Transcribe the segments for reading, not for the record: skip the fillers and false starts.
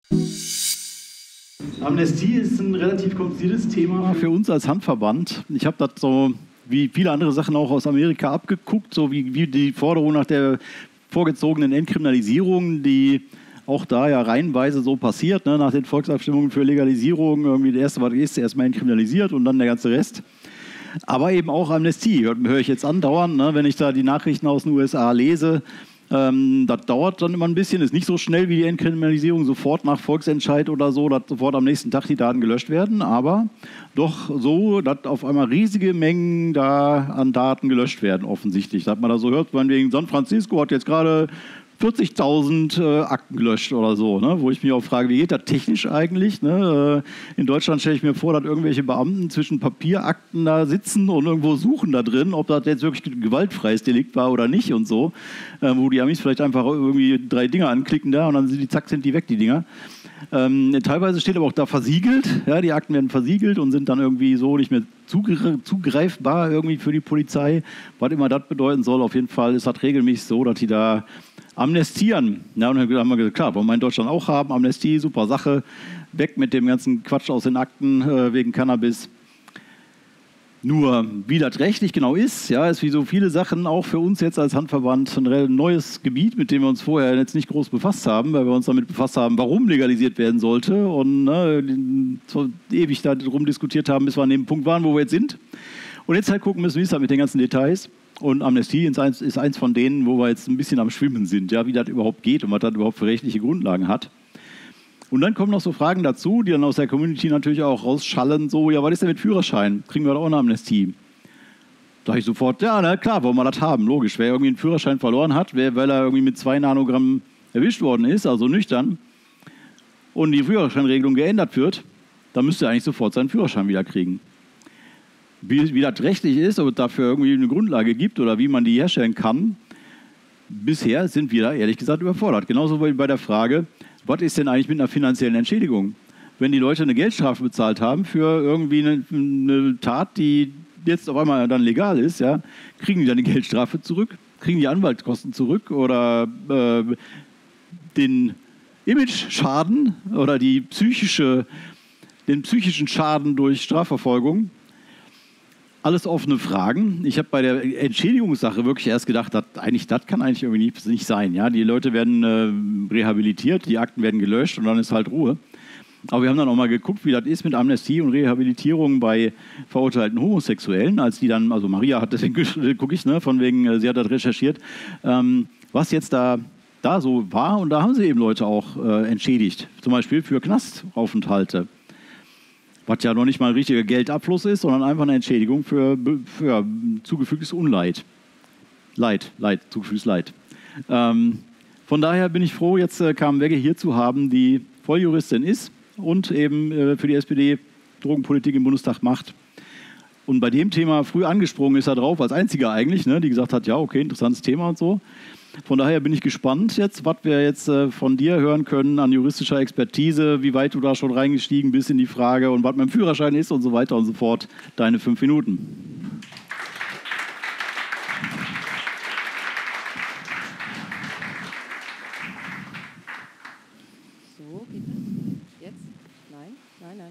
Amnestie ist ein relativ kompliziertes Thema für uns als Handverband. Ich habe das so wie viele andere Sachen auch aus Amerika abgeguckt, so wie die Forderung nach der vorgezogenen Entkriminalisierung, die auch da ja reihenweise so passiert, ne, nach den Volksabstimmungen für Legalisierung. Irgendwie der erste war erstmal entkriminalisiert und dann der ganze Rest. Aber eben auch Amnestie, höre ich jetzt andauernd, ne, wenn ich da die Nachrichten aus den USA lese. Das dauert dann immer ein bisschen, ist nicht so schnell wie die Entkriminalisierung, sofort nach Volksentscheid oder so, dass sofort am nächsten Tag die Daten gelöscht werden, aber doch so, dass auf einmal riesige Mengen da an Daten gelöscht werden, offensichtlich. Dass man da so hört, wegen San Francisco hat jetzt gerade 40.000 Akten gelöscht oder so, ne? Wo ich mich auch frage, wie geht das technisch eigentlich? Ne? In Deutschland stelle ich mir vor, dass irgendwelche Beamten zwischen Papierakten da sitzen und irgendwo suchen da drin, ob das jetzt wirklich ein gewaltfreies Delikt war oder nicht und so. Wo die Amis vielleicht einfach irgendwie 3 Dinger anklicken da und dann sind die weg, die Dinger. Teilweise steht aber auch da versiegelt, ja, die Akten werden versiegelt und sind dann irgendwie so nicht mehr zugreifbar irgendwie für die Polizei. Was immer das bedeuten soll, auf jeden Fall ist das regelmäßig so, dass die da amnestieren. Ja, und dann haben wir gesagt, klar, wollen wir in Deutschland auch haben, Amnestie, super Sache, weg mit dem ganzen Quatsch aus den Akten wegen Cannabis. Nur, wie das rechtlich genau ist, ja, ist wie so viele Sachen auch für uns jetzt als Handverband ein neues Gebiet, mit dem wir uns vorher jetzt nicht groß befasst haben, weil wir uns damit befasst haben, warum legalisiert werden sollte und so ewig darum diskutiert haben, bis wir an dem Punkt waren, wo wir jetzt sind. Und jetzt halt gucken müssen, wie ist das mit den ganzen Details. Und Amnestie ist eins von denen, wo wir jetzt ein bisschen am Schwimmen sind, ja, wie das überhaupt geht und was das überhaupt für rechtliche Grundlagen hat. Und dann kommen noch so Fragen dazu, die dann aus der Community natürlich auch rausschallen, so, ja, was ist denn mit Führerschein? Kriegen wir da auch eine Amnestie? Da ich sofort, ja, na klar, wollen wir das haben, logisch. Wer irgendwie einen Führerschein verloren hat, weil er irgendwie mit 2 Nanogramm erwischt worden ist, also nüchtern, und die Führerscheinregelung geändert wird, dann müsste er eigentlich sofort seinen Führerschein wieder kriegen. Wie das rechtlich ist, ob es dafür irgendwie eine Grundlage gibt oder wie man die herstellen kann, bisher sind wir da ehrlich gesagt überfordert. Genauso wie bei der Frage, was ist denn eigentlich mit einer finanziellen Entschädigung? Wenn die Leute eine Geldstrafe bezahlt haben für irgendwie eine Tat, die jetzt auf einmal dann legal ist, ja, kriegen die dann die Geldstrafe zurück? Kriegen die Anwaltskosten zurück oder den Image-Schaden oder den psychischen Schaden durch Strafverfolgung? Alles offene Fragen. Ich habe bei der Entschädigungssache wirklich erst gedacht, das kann eigentlich irgendwie nicht sein. Ja? Die Leute werden rehabilitiert, die Akten werden gelöscht und dann ist halt Ruhe. Aber wir haben dann auch mal geguckt, wie das ist mit Amnestie und Rehabilitierung bei verurteilten Homosexuellen, als die dann, also Maria hat, deswegen gucke ich, ne, von wegen, sie hat das recherchiert, was jetzt da so war. Und da haben sie eben Leute auch entschädigt, zum Beispiel für Knastaufenthalte. Was ja noch nicht mal ein richtiger Geldabfluss ist, sondern einfach eine Entschädigung für zugefügtes Unleid. Zugefügtes Leid. Von daher bin ich froh, jetzt Carmen Wegge hier zu haben, die Volljuristin ist und eben für die SPD Drogenpolitik im Bundestag macht. Und bei dem Thema früh angesprungen ist er drauf, als einziger eigentlich, ne, die gesagt hat, ja, okay, interessantes Thema und so. Von daher bin ich gespannt jetzt, was wir jetzt von dir hören können an juristischer Expertise, wie weit du da schon reingestiegen bist in die Frage und was mit dem Führerschein ist und so weiter und so fort. Deine 5 Minuten. So, geht das? Jetzt? Nein.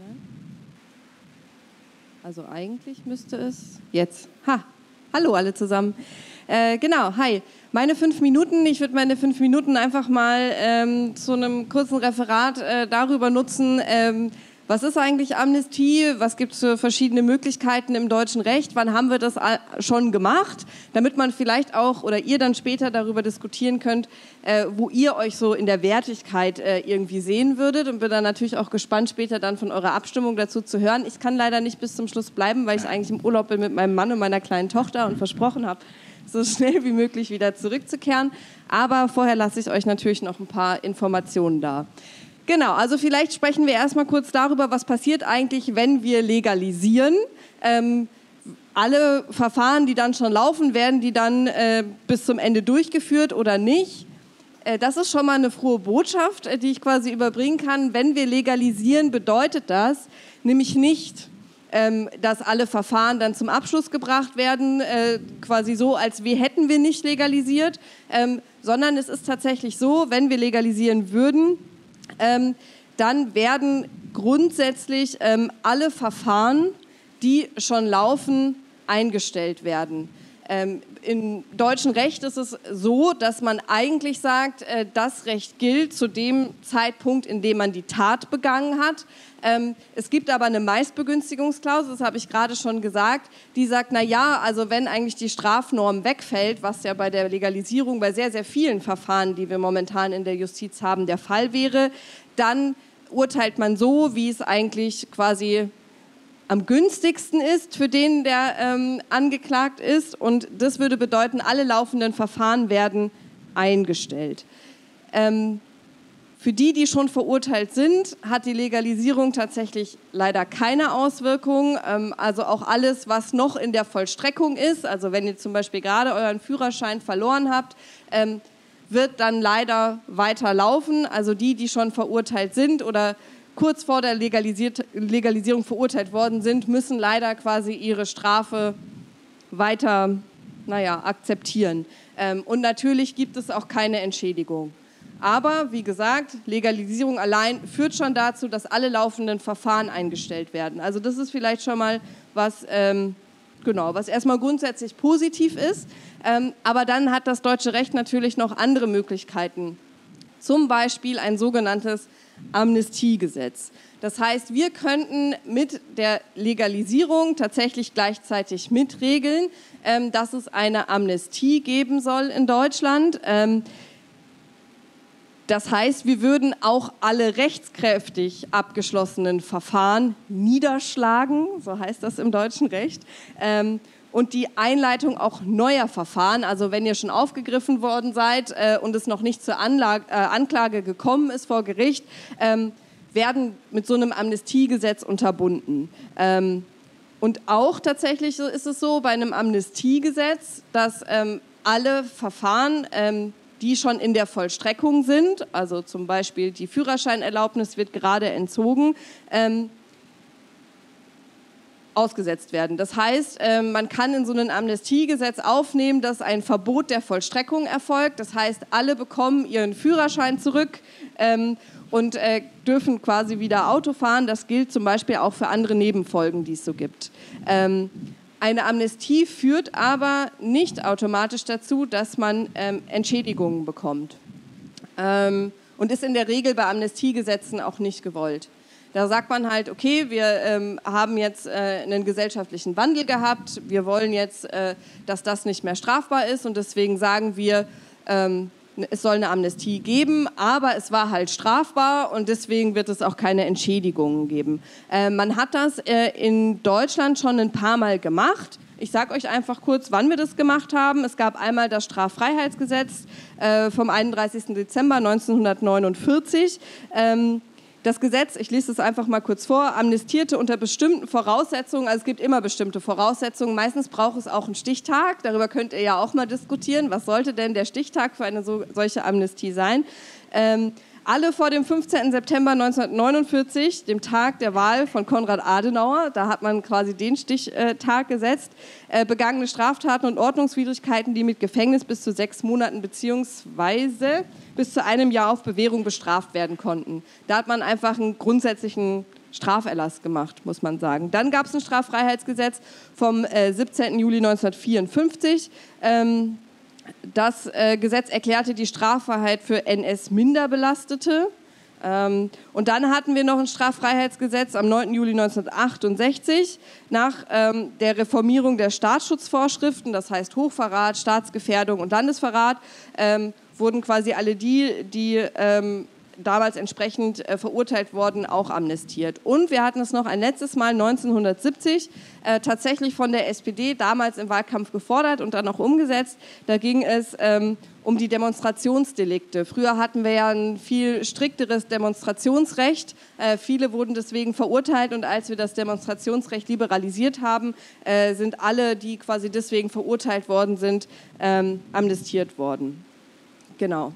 Also eigentlich müsste es jetzt. Hallo alle zusammen. Genau, hi. Meine 5 Minuten, ich würde meine 5 Minuten einfach mal zu einem kurzen Referat darüber nutzen, was ist eigentlich Amnestie, was gibt es für verschiedene Möglichkeiten im deutschen Recht, wann haben wir das schon gemacht, damit man vielleicht auch oder ihr dann später darüber diskutieren könnt, wo ihr euch so in der Wertigkeit irgendwie sehen würdet, und bin dann natürlich auch gespannt, später dann von eurer Abstimmung dazu zu hören. Ich kann leider nicht bis zum Schluss bleiben, weil ich eigentlich im Urlaub bin mit meinem Mann und meiner kleinen Tochter und versprochen habe, so schnell wie möglich wieder zurückzukehren. Aber vorher lasse ich euch natürlich noch ein paar Informationen da. Genau, also vielleicht sprechen wir erstmal kurz darüber, was passiert eigentlich, wenn wir legalisieren. Alle Verfahren, die dann schon laufen, werden die dann bis zum Ende durchgeführt oder nicht? Das ist schon mal eine frohe Botschaft, die ich quasi überbringen kann. Wenn wir legalisieren, bedeutet das nämlich nicht, dass alle Verfahren dann zum Abschluss gebracht werden, quasi so, als hätten wir nicht legalisiert, sondern es ist tatsächlich so, wenn wir legalisieren würden, dann werden grundsätzlich alle Verfahren, die schon laufen, eingestellt werden. Im deutschen Recht ist es so, dass man eigentlich sagt, das Recht gilt zu dem Zeitpunkt, in dem man die Tat begangen hat. Es gibt aber eine Meistbegünstigungsklausel, das habe ich gerade schon gesagt, die sagt, na ja, also wenn eigentlich die Strafnorm wegfällt, was ja bei der Legalisierung bei sehr, sehr vielen Verfahren, die wir momentan in der Justiz haben, der Fall wäre, dann urteilt man so, wie es eigentlich quasi am günstigsten ist für den, der angeklagt ist. Und das würde bedeuten, alle laufenden Verfahren werden eingestellt. Für die, die schon verurteilt sind, hat die Legalisierung tatsächlich leider keine Auswirkungen. Also auch alles, was noch in der Vollstreckung ist, also wenn ihr zum Beispiel gerade euren Führerschein verloren habt, wird dann leider weiterlaufen. Also die schon verurteilt sind oder kurz vor der Legalisierung verurteilt worden sind, müssen leider quasi ihre Strafe weiter, akzeptieren. Und natürlich gibt es auch keine Entschädigung. Aber, wie gesagt, Legalisierung allein führt schon dazu, dass alle laufenden Verfahren eingestellt werden. Also das ist vielleicht schon mal was, was erstmal grundsätzlich positiv ist. Aber dann hat das deutsche Recht natürlich noch andere Möglichkeiten. Zum Beispiel ein sogenanntes Amnestiegesetz. Das heißt, wir könnten mit der Legalisierung tatsächlich gleichzeitig mitregeln, dass es eine Amnestie geben soll in Deutschland. Das heißt, wir würden auch alle rechtskräftig abgeschlossenen Verfahren niederschlagen, so heißt das im deutschen Recht. Und die Einleitung auch neuer Verfahren, also wenn ihr schon aufgegriffen worden seid und es noch nicht zur Anklage gekommen ist vor Gericht, werden mit so einem Amnestiegesetz unterbunden. Und auch tatsächlich ist es so bei einem Amnestiegesetz, dass alle Verfahren, die schon in der Vollstreckung sind, also zum Beispiel die Führerscheinerlaubnis wird gerade entzogen, ausgesetzt werden. Das heißt, man kann in so ein Amnestiegesetz aufnehmen, dass ein Verbot der Vollstreckung erfolgt. Das heißt, alle bekommen ihren Führerschein zurück und dürfen quasi wieder Auto fahren. Das gilt zum Beispiel auch für andere Nebenfolgen, die es so gibt. Eine Amnestie führt aber nicht automatisch dazu, dass man Entschädigungen bekommt. Und ist in der Regel bei Amnestiegesetzen auch nicht gewollt. Da sagt man halt, okay, wir haben jetzt einen gesellschaftlichen Wandel gehabt, wir wollen jetzt, dass das nicht mehr strafbar ist und deswegen sagen wir, es soll eine Amnestie geben, aber es war halt strafbar und deswegen wird es auch keine Entschädigungen geben. Man hat das in Deutschland schon ein paar Mal gemacht. Ich sage euch einfach kurz, wann wir das gemacht haben. Es gab einmal das Straffreiheitsgesetz vom 31. Dezember 1949. Das Gesetz, ich lese es einfach mal kurz vor, amnestierte unter bestimmten Voraussetzungen, also es gibt immer bestimmte Voraussetzungen, meistens braucht es auch einen Stichtag, darüber könnt ihr ja auch mal diskutieren, was sollte denn der Stichtag für eine solche Amnestie sein. Alle vor dem 15. September 1949, dem Tag der Wahl von Konrad Adenauer, da hat man quasi den Stichtag gesetzt, begangene Straftaten und Ordnungswidrigkeiten, die mit Gefängnis bis zu 6 Monaten beziehungsweise bis zu einem Jahr auf Bewährung bestraft werden konnten. Da hat man einfach einen grundsätzlichen Straferlass gemacht, muss man sagen. Dann gab es ein Straffreiheitsgesetz vom 17. Juli 1954. Das Gesetz erklärte die Straffreiheit für NS-Minderbelastete. Und dann hatten wir noch ein Straffreiheitsgesetz am 9. Juli 1968 nach der Reformierung der Staatsschutzvorschriften, das heißt Hochverrat, Staatsgefährdung und Landesverrat, wurden quasi alle die damals entsprechend verurteilt worden, auch amnestiert. Und wir hatten es noch ein letztes Mal 1970 tatsächlich von der SPD damals im Wahlkampf gefordert und dann auch umgesetzt. Da ging es um die Demonstrationsdelikte. Früher hatten wir ja ein viel strikteres Demonstrationsrecht. Viele wurden deswegen verurteilt und als wir das Demonstrationsrecht liberalisiert haben, sind alle, die quasi deswegen verurteilt worden sind, amnestiert worden. Genau.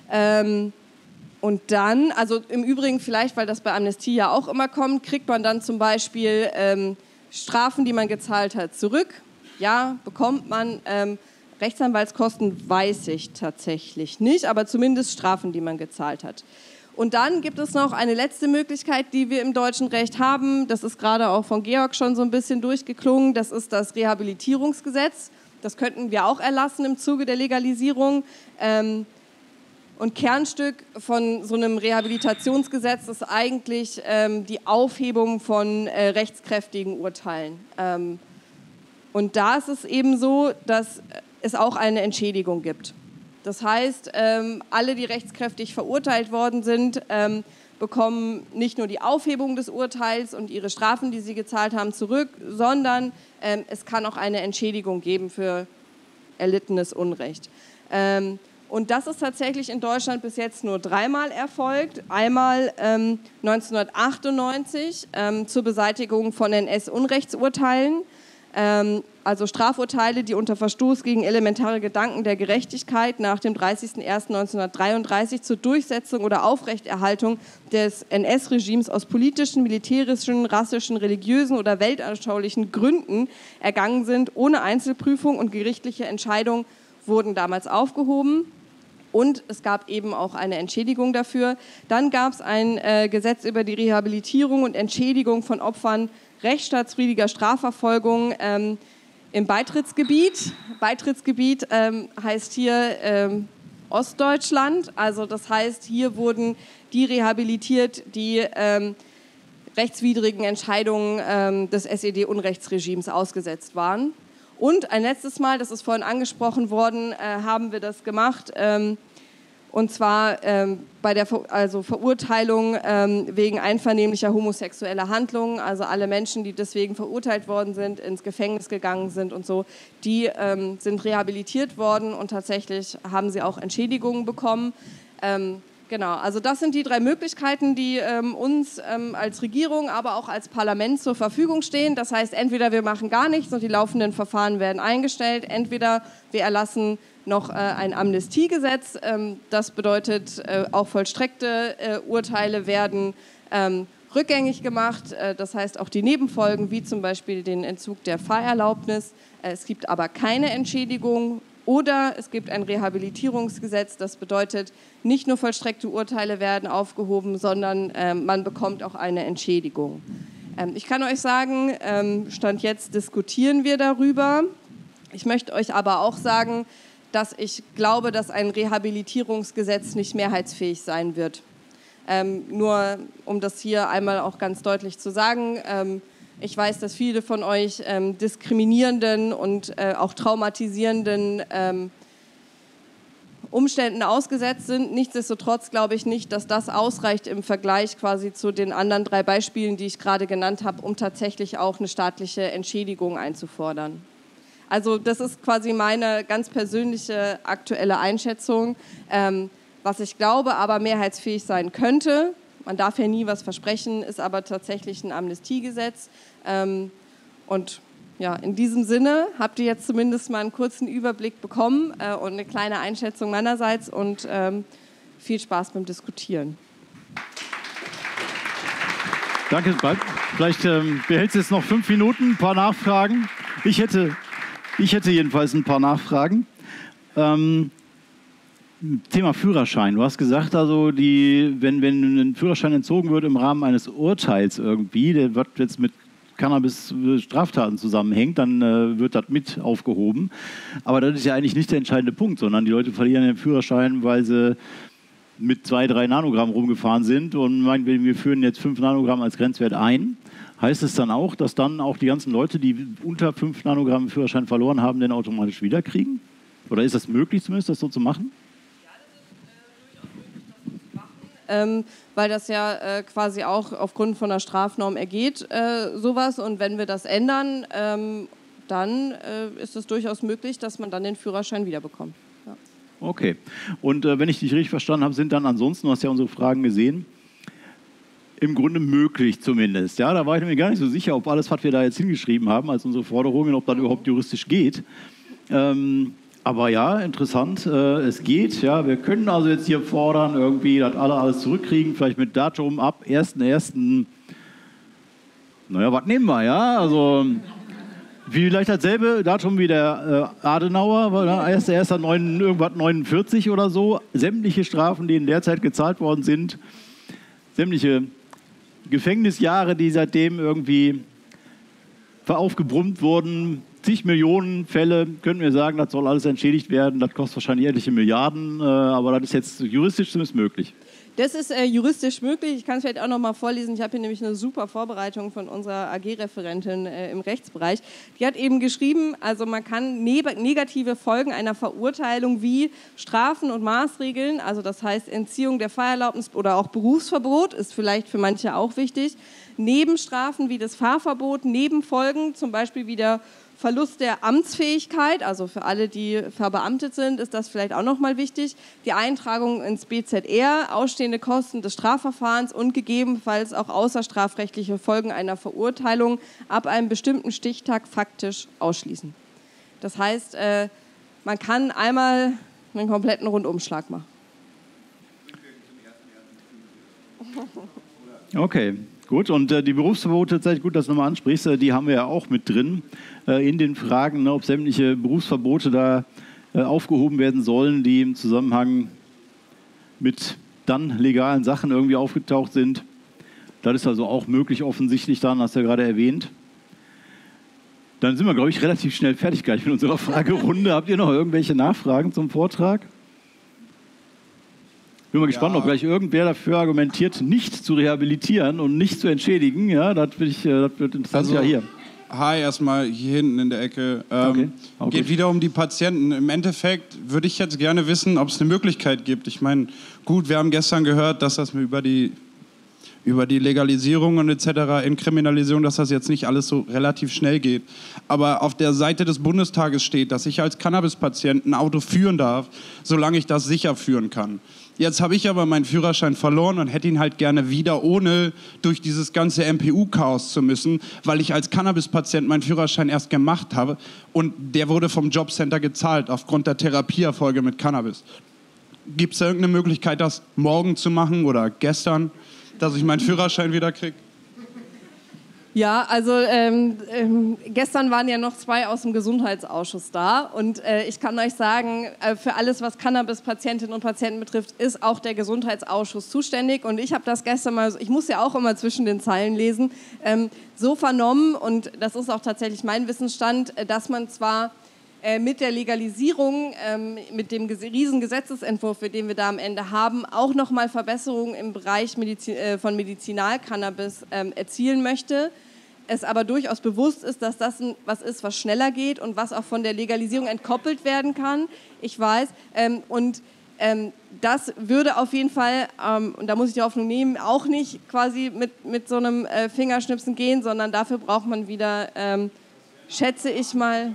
Und dann, also im Übrigen vielleicht, weil das bei Amnestie ja auch immer kommt, kriegt man dann zum Beispiel Strafen, die man gezahlt hat, zurück. Ja, bekommt man. Rechtsanwaltskosten weiß ich tatsächlich nicht, aber zumindest Strafen, die man gezahlt hat. Und dann gibt es noch eine letzte Möglichkeit, die wir im deutschen Recht haben. Das ist gerade auch von Georg schon so ein bisschen durchgeklungen. Das ist das Rehabilitierungsgesetz. Das könnten wir auch erlassen im Zuge der Legalisierung. Und Kernstück von so einem Rehabilitationsgesetz ist eigentlich die Aufhebung von rechtskräftigen Urteilen. Und da ist es eben so, dass es auch eine Entschädigung gibt. Das heißt, alle, die rechtskräftig verurteilt worden sind, bekommen nicht nur die Aufhebung des Urteils und ihre Strafen, die sie gezahlt haben, zurück, sondern es kann auch eine Entschädigung geben für erlittenes Unrecht. Und das ist tatsächlich in Deutschland bis jetzt nur 3-mal erfolgt. Einmal 1998 zur Beseitigung von NS-Unrechtsurteilen. Also Strafurteile, die unter Verstoß gegen elementare Gedanken der Gerechtigkeit nach dem 30.01.1933 zur Durchsetzung oder Aufrechterhaltung des NS-Regimes aus politischen, militärischen, rassischen, religiösen oder weltanschaulichen Gründen ergangen sind, ohne Einzelprüfung und gerichtliche Entscheidung, wurden damals aufgehoben. Und es gab eben auch eine Entschädigung dafür. Dann gab es ein Gesetz über die Rehabilitierung und Entschädigung von Opfern rechtsstaatswidriger Strafverfolgung im Beitrittsgebiet. Beitrittsgebiet heißt hier Ostdeutschland. Also das heißt, hier wurden die rehabilitiert, die rechtswidrigen Entscheidungen des SED-Unrechtsregimes ausgesetzt waren. Und ein letztes Mal, das ist vorhin angesprochen worden, haben wir das gemacht. Und zwar bei der Verurteilung wegen einvernehmlicher homosexueller Handlungen, also alle Menschen, die deswegen verurteilt worden sind, ins Gefängnis gegangen sind und so, die sind rehabilitiert worden und tatsächlich haben sie auch Entschädigungen bekommen. Genau, also das sind die 3 Möglichkeiten, die uns als Regierung, aber auch als Parlament zur Verfügung stehen. Das heißt, entweder wir machen gar nichts und die laufenden Verfahren werden eingestellt, entweder wir erlassen noch ein Amnestiegesetz. Das bedeutet, auch vollstreckte Urteile werden rückgängig gemacht. Das heißt, auch die Nebenfolgen, wie zum Beispiel den Entzug der Fahrerlaubnis. Es gibt aber keine Entschädigung. Oder es gibt ein Rehabilitierungsgesetz. Das bedeutet, nicht nur vollstreckte Urteile werden aufgehoben, sondern man bekommt auch eine Entschädigung. Ich kann euch sagen, Stand jetzt diskutieren wir darüber. Ich möchte euch aber auch sagen, dass ich glaube, dass ein Rehabilitierungsgesetz nicht mehrheitsfähig sein wird. Nur um das hier einmal auch ganz deutlich zu sagen, ich weiß, dass viele von euch diskriminierenden und auch traumatisierenden Umständen ausgesetzt sind. Nichtsdestotrotz glaube ich nicht, dass das ausreicht im Vergleich quasi zu den anderen 3 Beispielen, die ich gerade genannt habe, um tatsächlich auch eine staatliche Entschädigung einzufordern. Also das ist quasi meine ganz persönliche aktuelle Einschätzung, was ich glaube, aber mehrheitsfähig sein könnte. Man darf ja nie was versprechen, ist aber tatsächlich ein Amnestiegesetz. Und ja, in diesem Sinne habt ihr jetzt zumindest mal einen kurzen Überblick bekommen und eine kleine Einschätzung meinerseits und viel Spaß beim Diskutieren. Danke, vielleicht behältst du jetzt noch 5 Minuten, ein paar Nachfragen. Ich hätte jedenfalls ein paar Nachfragen. Thema Führerschein. Du hast gesagt, also wenn ein Führerschein entzogen wird im Rahmen eines Urteils irgendwie, der wird jetzt mit Cannabis-Straftaten zusammenhängt, dann wird das mit aufgehoben. Aber das ist ja eigentlich nicht der entscheidende Punkt, sondern die Leute verlieren den Führerschein, weil sie mit 2-3 Nanogramm rumgefahren sind und meinen, wir führen jetzt 5 Nanogramm als Grenzwert ein. Heißt es dann auch, dass dann auch die ganzen Leute, die unter 5 Nanogramm Führerschein verloren haben, den automatisch wiederkriegen? Oder ist das möglich zumindest, das so zu machen? Weil das ja quasi auch aufgrund von einer Strafnorm ergeht, sowas. Und wenn wir das ändern, dann ist es durchaus möglich, dass man dann den Führerschein wiederbekommt. Ja. Okay. Und wenn ich dich richtig verstanden habe, sind dann ansonsten, du hast ja unsere Fragen gesehen, im Grunde möglich zumindest. Ja, da war ich mir gar nicht so sicher, ob alles, was wir da jetzt hingeschrieben haben, als unsere Forderungen, ob das überhaupt juristisch geht. Aber ja, interessant, es geht. Ja, wir können also jetzt hier fordern, irgendwie, dass alle alles zurückkriegen, vielleicht mit Datum ab 1.1. Naja, was nehmen wir, ja? Also Vielleicht dasselbe Datum wie der Adenauer, war 1.1.49 oder so. Sämtliche Strafen, die in der Zeit gezahlt worden sind, sämtliche Gefängnisjahre, die seitdem irgendwie aufgebrummt wurden, zig Millionen Fälle, könnten wir sagen, das soll alles entschädigt werden. Das kostet wahrscheinlich etliche Milliarden, aber das ist jetzt juristisch zumindest möglich. Das ist juristisch möglich. Ich kann es vielleicht auch noch mal vorlesen. Ich habe hier nämlich eine super Vorbereitung von unserer AG-Referentin im Rechtsbereich. Die hat eben geschrieben, also man kann negative Folgen einer Verurteilung wie Strafen und Maßregeln, also das heißt Entziehung der Fahrerlaubnis oder auch Berufsverbot, ist vielleicht für manche auch wichtig, Nebenstrafen wie das Fahrverbot, Nebenfolgen, zum Beispiel wie der Verlust der Amtsfähigkeit, also für alle, die verbeamtet sind, ist das vielleicht auch nochmal wichtig. Die Eintragung ins BZR, ausstehende Kosten des Strafverfahrens und gegebenenfalls auch außerstrafrechtliche Folgen einer Verurteilung ab einem bestimmten Stichtag faktisch ausschließen. Das heißt, man kann einmal einen kompletten Rundumschlag machen. Okay. Gut, und die Berufsverbote, tatsächlich gut, dass du nochmal ansprichst, die haben wir ja auch mit drin in den Fragen, ne, ob sämtliche Berufsverbote da aufgehoben werden sollen, die im Zusammenhang mit dann legalen Sachen irgendwie aufgetaucht sind. Das ist also auch möglich offensichtlich dann, hast du ja gerade erwähnt. Dann sind wir, glaube ich, relativ schnell fertig gleich mit unserer Fragerunde. Habt ihr noch irgendwelche Nachfragen zum Vortrag? Ich bin mal gespannt, ob gleich irgendwer dafür argumentiert, nicht zu rehabilitieren und nicht zu entschädigen. Ja, das wird interessant. Also, ja, hier. Hi, erstmal hier hinten in der Ecke. Geht wieder um die Patienten. Im Endeffekt würde ich jetzt gerne wissen, ob es eine Möglichkeit gibt. Ich meine, gut, wir haben gestern gehört, dass das über die Legalisierung und etc., Entkriminalisierung, dass das jetzt nicht alles so relativ schnell geht. Aber auf der Seite des Bundestages steht, dass ich als Cannabis-Patient ein Auto führen darf, solange ich das sicher führen kann. Jetzt habe ich aber meinen Führerschein verloren und hätte ihn halt gerne wieder, ohne durch dieses ganze MPU-Chaos zu müssen, weil ich als Cannabis-Patient meinen Führerschein erst gemacht habe und der wurde vom Jobcenter gezahlt aufgrund der Therapieerfolge mit Cannabis. Gibt es da irgendeine Möglichkeit, das morgen zu machen oder gestern, dass ich meinen Führerschein wieder kriege? Ja, also gestern waren ja noch 2 aus dem Gesundheitsausschuss da und ich kann euch sagen, für alles, was Cannabis-Patientinnen und Patienten betrifft, ist auch der Gesundheitsausschuss zuständig und ich habe das gestern mal, ich muss ja auch immer zwischen den Zeilen lesen, so vernommen und das ist auch tatsächlich mein Wissensstand, dass man zwar mit der Legalisierung, mit dem riesen Gesetzesentwurf, den wir da am Ende haben, auch nochmal Verbesserungen im Bereich von Medizinalcannabis erzielen möchte. Es aber durchaus bewusst ist, dass das was ist, was schneller geht und was auch von der Legalisierung entkoppelt werden kann. Ich weiß. Das würde auf jeden Fall, und da muss ich die Hoffnung nehmen, auch nicht quasi mit so einem Fingerschnipsen gehen, sondern dafür braucht man wieder, schätze ich mal...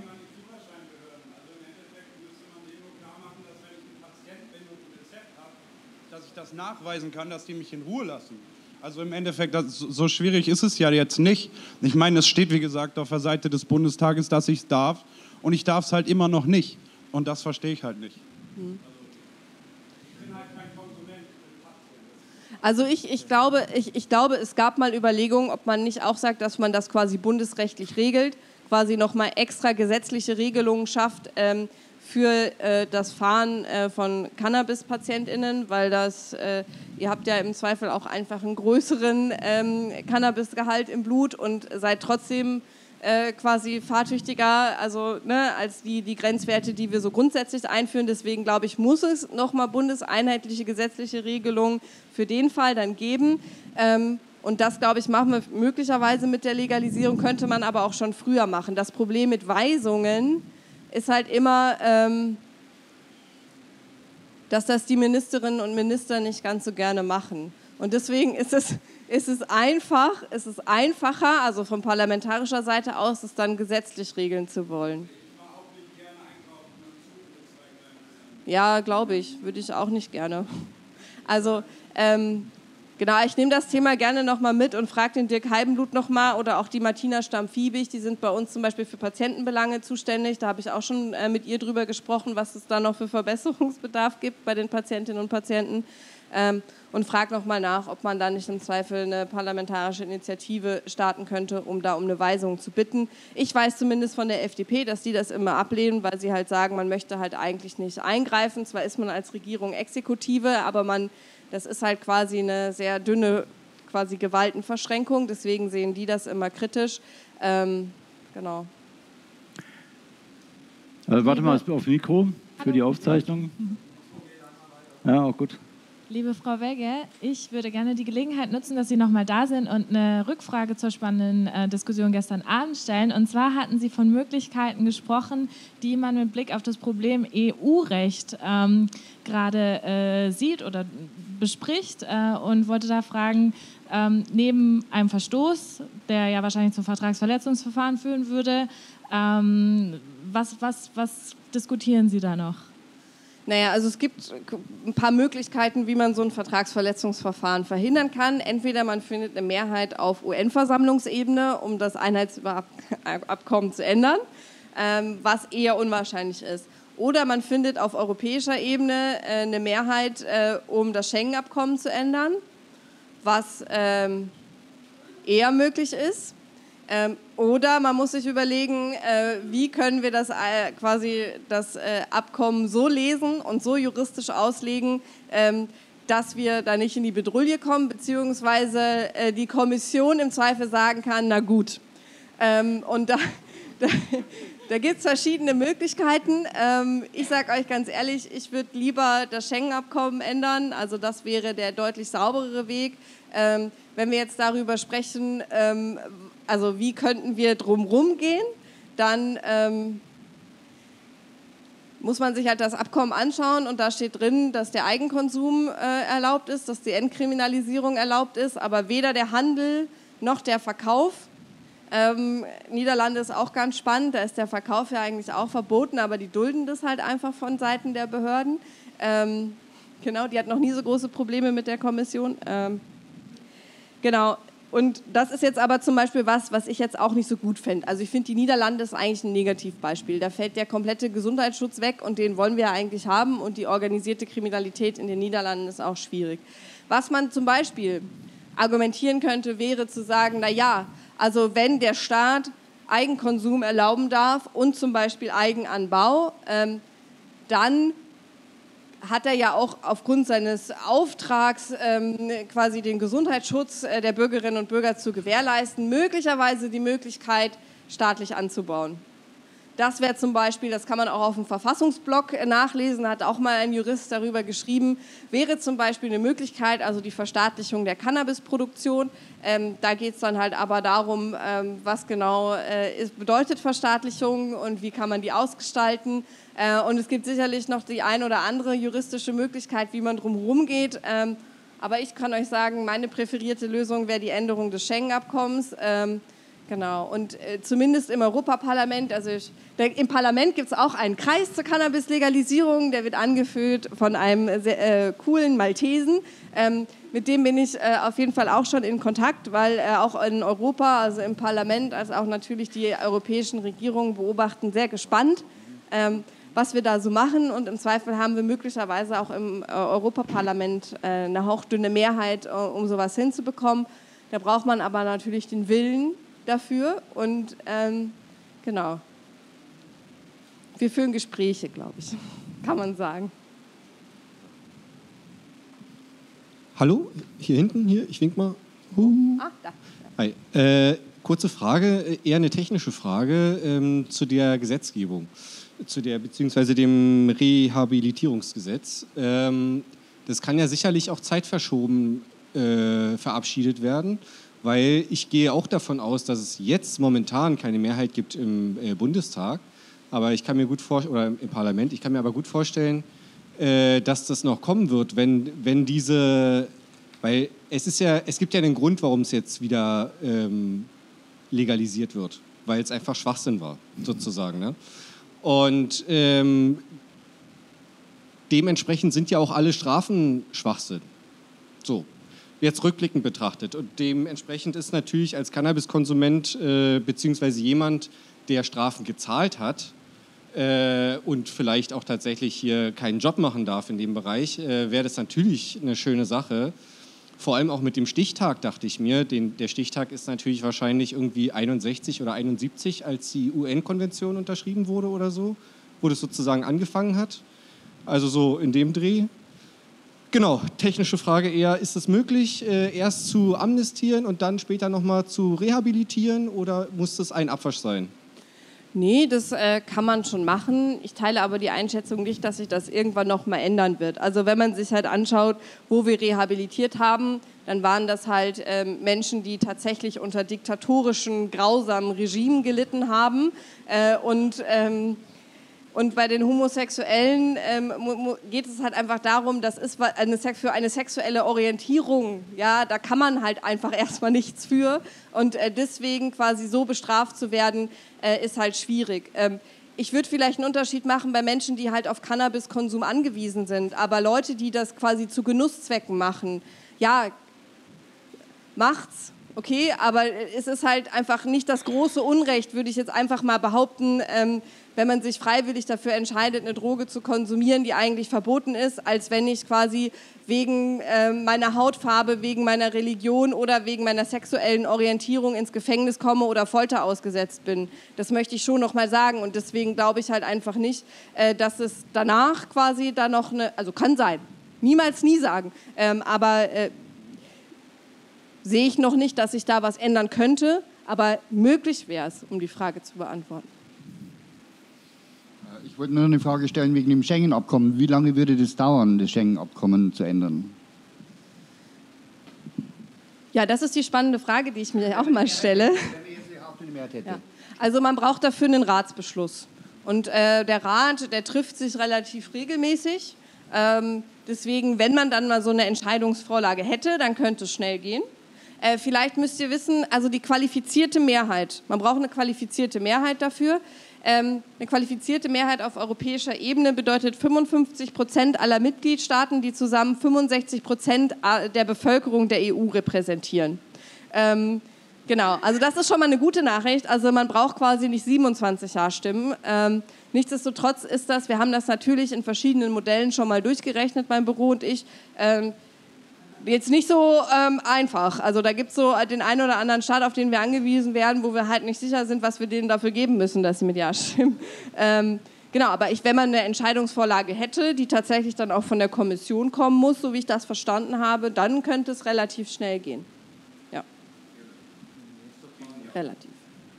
das nachweisen kann, dass die mich in Ruhe lassen. Also im Endeffekt, so schwierig ist es ja jetzt nicht. Ich meine, es steht, wie gesagt, auf der Seite des Bundestages, dass ich es darf. Und ich darf es halt immer noch nicht. Und das verstehe ich halt nicht. Ich bin halt kein Konsument. Also ich glaube, es gab mal Überlegungen, ob man nicht auch sagt, dass man das quasi bundesrechtlich regelt, quasi nochmal extra gesetzliche Regelungen schafft, für das Fahren von Cannabis-PatientInnen, weil ihr habt ja im Zweifel auch einfach einen größeren Cannabisgehalt im Blut und seid trotzdem quasi fahrtüchtiger, also als die Grenzwerte, die wir so grundsätzlich einführen. Deswegen glaube ich, muss es nochmal bundeseinheitliche gesetzliche Regelungen für den Fall dann geben. Und das, glaube ich, machen wir möglicherweise mit der Legalisierung, könnte man aber auch schon früher machen. Das Problem mit Weisungen ist halt immer, dass das die Ministerinnen und Minister nicht ganz so gerne machen. Und deswegen ist es einfacher, also von parlamentarischer Seite aus, es dann gesetzlich regeln zu wollen. Ja, glaube ich, würde ich auch nicht gerne. Also, genau, ich nehme das Thema gerne nochmal mit und frage den Dirk Heibenblut nochmal oder auch die Martina Stamm-Fiebig, die sind bei uns zum Beispiel für Patientenbelange zuständig. Da habe ich auch schon mit ihr drüber gesprochen, was es da noch für Verbesserungsbedarf gibt bei den Patientinnen und Patienten. Und fragt nochmal nach, ob man da nicht im Zweifel eine parlamentarische Initiative starten könnte, um da um eine Weisung zu bitten. Ich weiß zumindest von der FDP, dass die das immer ablehnen, weil sie halt sagen, man möchte halt eigentlich nicht eingreifen. Zwar ist man als Regierung Exekutive, aber das ist halt quasi eine sehr dünne quasi Gewaltenverschränkung. Deswegen sehen die das immer kritisch. Genau. Warte mal auf Mikro für die Aufzeichnung. Ja, auch gut. Liebe Frau Wegge, ich würde gerne die Gelegenheit nutzen, dass Sie noch mal da sind und eine Rückfrage zur spannenden Diskussion gestern Abend stellen. Und zwar hatten Sie von Möglichkeiten gesprochen, die man mit Blick auf das Problem EU-Recht gerade sieht oder bespricht und wollte da fragen, neben einem Verstoß, der ja wahrscheinlich zum Vertragsverletzungsverfahren führen würde, was diskutieren Sie da noch? Naja, also es gibt ein paar Möglichkeiten, wie man so ein Vertragsverletzungsverfahren verhindern kann. Entweder man findet eine Mehrheit auf UN-Versammlungsebene, um das Einheitsüberabkommen zu ändern, was eher unwahrscheinlich ist. Oder man findet auf europäischer Ebene eine Mehrheit, um das Schengen-Abkommen zu ändern, was eher möglich ist. Oder man muss sich überlegen, wie können wir das Abkommen so lesen und so juristisch auslegen, dass wir da nicht in die Bedrulle kommen, beziehungsweise die Kommission im Zweifel sagen kann, na gut. Und da gibt es verschiedene Möglichkeiten. Ich sage euch ganz ehrlich, ich würde lieber das Schengen-Abkommen ändern, also das wäre der deutlich sauberere Weg. Wenn wir jetzt darüber sprechen, also wie könnten wir drumherum gehen, dann muss man sich halt das Abkommen anschauen und da steht drin, dass der Eigenkonsum erlaubt ist, dass die Entkriminalisierung erlaubt ist, aber weder der Handel noch der Verkauf. Niederlande ist auch ganz spannend, da ist der Verkauf ja eigentlich auch verboten, aber die dulden das halt einfach von Seiten der Behörden. Genau, die hat noch nie so große Probleme mit der Kommission. Genau, und das ist jetzt aber zum Beispiel was ich jetzt auch nicht so gut fände. Also ich finde, die Niederlande ist eigentlich ein Negativbeispiel. Da fällt der komplette Gesundheitsschutz weg und den wollen wir ja eigentlich haben und die organisierte Kriminalität in den Niederlanden ist auch schwierig. Was man zum Beispiel argumentieren könnte, wäre zu sagen, naja, also wenn der Staat Eigenkonsum erlauben darf und zum Beispiel Eigenanbau, dann hat er ja auch aufgrund seines Auftrags quasi den Gesundheitsschutz der Bürgerinnen und Bürger zu gewährleisten, möglicherweise die Möglichkeit, staatlich anzubauen. Das wäre zum Beispiel, das kann man auch auf dem Verfassungsblog nachlesen, hat auch mal ein Jurist darüber geschrieben, wäre zum Beispiel eine Möglichkeit, also die Verstaatlichung der Cannabisproduktion. Da geht es dann halt aber darum, was genau bedeutet Verstaatlichung und wie kann man die ausgestalten. Und es gibt sicherlich noch die ein oder andere juristische Möglichkeit, wie man drumherum geht. Aber ich kann euch sagen, meine präferierte Lösung wäre die Änderung des Schengen-Abkommens. Genau, und zumindest im Europaparlament, im Parlament gibt es auch einen Kreis zur Cannabis-Legalisierung, der wird angeführt von einem sehr, coolen Maltesen. Mit dem bin ich auf jeden Fall auch schon in Kontakt, weil auch in Europa, also im Parlament, als auch natürlich die europäischen Regierungen beobachten sehr gespannt, was wir da so machen. Und im Zweifel haben wir möglicherweise auch im Europaparlament eine hauchdünne Mehrheit, um sowas hinzubekommen. Da braucht man aber natürlich den Willen dafür und genau. Wir führen Gespräche, glaube ich, kann man sagen. Hallo, hier hinten, ich wink mal. Da. Hi. Kurze Frage, eher eine technische Frage zu der Gesetzgebung, beziehungsweise dem Rehabilitierungsgesetz. Das kann ja sicherlich auch zeitverschoben verabschiedet werden, weil ich gehe auch davon aus, dass es jetzt momentan keine Mehrheit gibt im Bundestag, aber ich kann mir gut vorstellen, oder im Parlament, ich kann mir aber gut vorstellen, dass das noch kommen wird, wenn diese, weil es gibt ja einen Grund, warum es jetzt wieder legalisiert wird, weil es einfach Schwachsinn war, sozusagen. Ne? Und dementsprechend sind ja auch alle Strafen Schwachsinn. So, jetzt rückblickend betrachtet. Und dementsprechend ist natürlich als Cannabiskonsument beziehungsweise jemand, der Strafen gezahlt hat, und vielleicht auch tatsächlich hier keinen Job machen darf in dem Bereich, wäre das natürlich eine schöne Sache. Vor allem auch mit dem Stichtag, dachte ich mir. Der Stichtag ist natürlich wahrscheinlich irgendwie 61 oder 71, als die UN-Konvention unterschrieben wurde oder so, wo das sozusagen angefangen hat. Also so in dem Dreh. Genau, technische Frage eher, ist es möglich, erst zu amnestieren und dann später nochmal zu rehabilitieren oder muss das ein Abwasch sein? Nee, das kann man schon machen. Ich teile aber die Einschätzung nicht, dass sich das irgendwann noch mal ändern wird. Also wenn man sich halt anschaut, wo wir rehabilitiert haben, dann waren das halt Menschen, die tatsächlich unter diktatorischen, grausamen Regimen gelitten haben. Und bei den Homosexuellen geht es halt einfach darum, das ist für eine sexuelle Orientierung, ja, da kann man halt einfach erstmal nichts für. Und deswegen quasi so bestraft zu werden, ist halt schwierig. Ich würde vielleicht einen Unterschied machen bei Menschen, die halt auf Cannabiskonsum angewiesen sind. Aber Leute, die das quasi zu Genusszwecken machen, ja, macht's. Okay, aber es ist halt einfach nicht das große Unrecht, würde ich jetzt einfach mal behaupten, wenn man sich freiwillig dafür entscheidet, eine Droge zu konsumieren, die eigentlich verboten ist, als wenn ich quasi wegen meiner Hautfarbe, wegen meiner Religion oder wegen meiner sexuellen Orientierung ins Gefängnis komme oder Folter ausgesetzt bin. Das möchte ich schon noch mal sagen und deswegen glaube ich halt einfach nicht, dass es danach quasi da noch also kann sein, niemals nie sagen, aber sehe ich noch nicht, dass sich da was ändern könnte, aber möglich wäre es, um die Frage zu beantworten. Ich wollte nur eine Frage stellen wegen dem Schengen-Abkommen. Wie lange würde das dauern, das Schengen-Abkommen zu ändern? Ja, das ist die spannende Frage, die ich mir auch mal stelle. Ja. Also man braucht dafür einen Ratsbeschluss. Und der Rat, der trifft sich relativ regelmäßig. Deswegen, wenn man dann mal so eine Entscheidungsvorlage hätte, dann könnte es schnell gehen. Vielleicht müsst ihr wissen, also die qualifizierte Mehrheit, man braucht eine qualifizierte Mehrheit dafür. Eine qualifizierte Mehrheit auf europäischer Ebene bedeutet 55% aller Mitgliedstaaten, die zusammen 65% der Bevölkerung der EU repräsentieren. Genau, also das ist schon mal eine gute Nachricht. Also man braucht quasi nicht 27 Ja-Stimmen. Nichtsdestotrotz ist das, wir haben das natürlich in verschiedenen Modellen schon mal durchgerechnet, mein Büro und ich, jetzt nicht so einfach. Also da gibt es so den einen oder anderen Staat, auf den wir angewiesen werden, wo wir halt nicht sicher sind, was wir denen dafür geben müssen, dass sie mit Ja stimmen. Genau, aber wenn man eine Entscheidungsvorlage hätte, die tatsächlich dann auch von der Kommission kommen muss, so wie ich das verstanden habe, dann könnte es relativ schnell gehen. Ja. Relativ.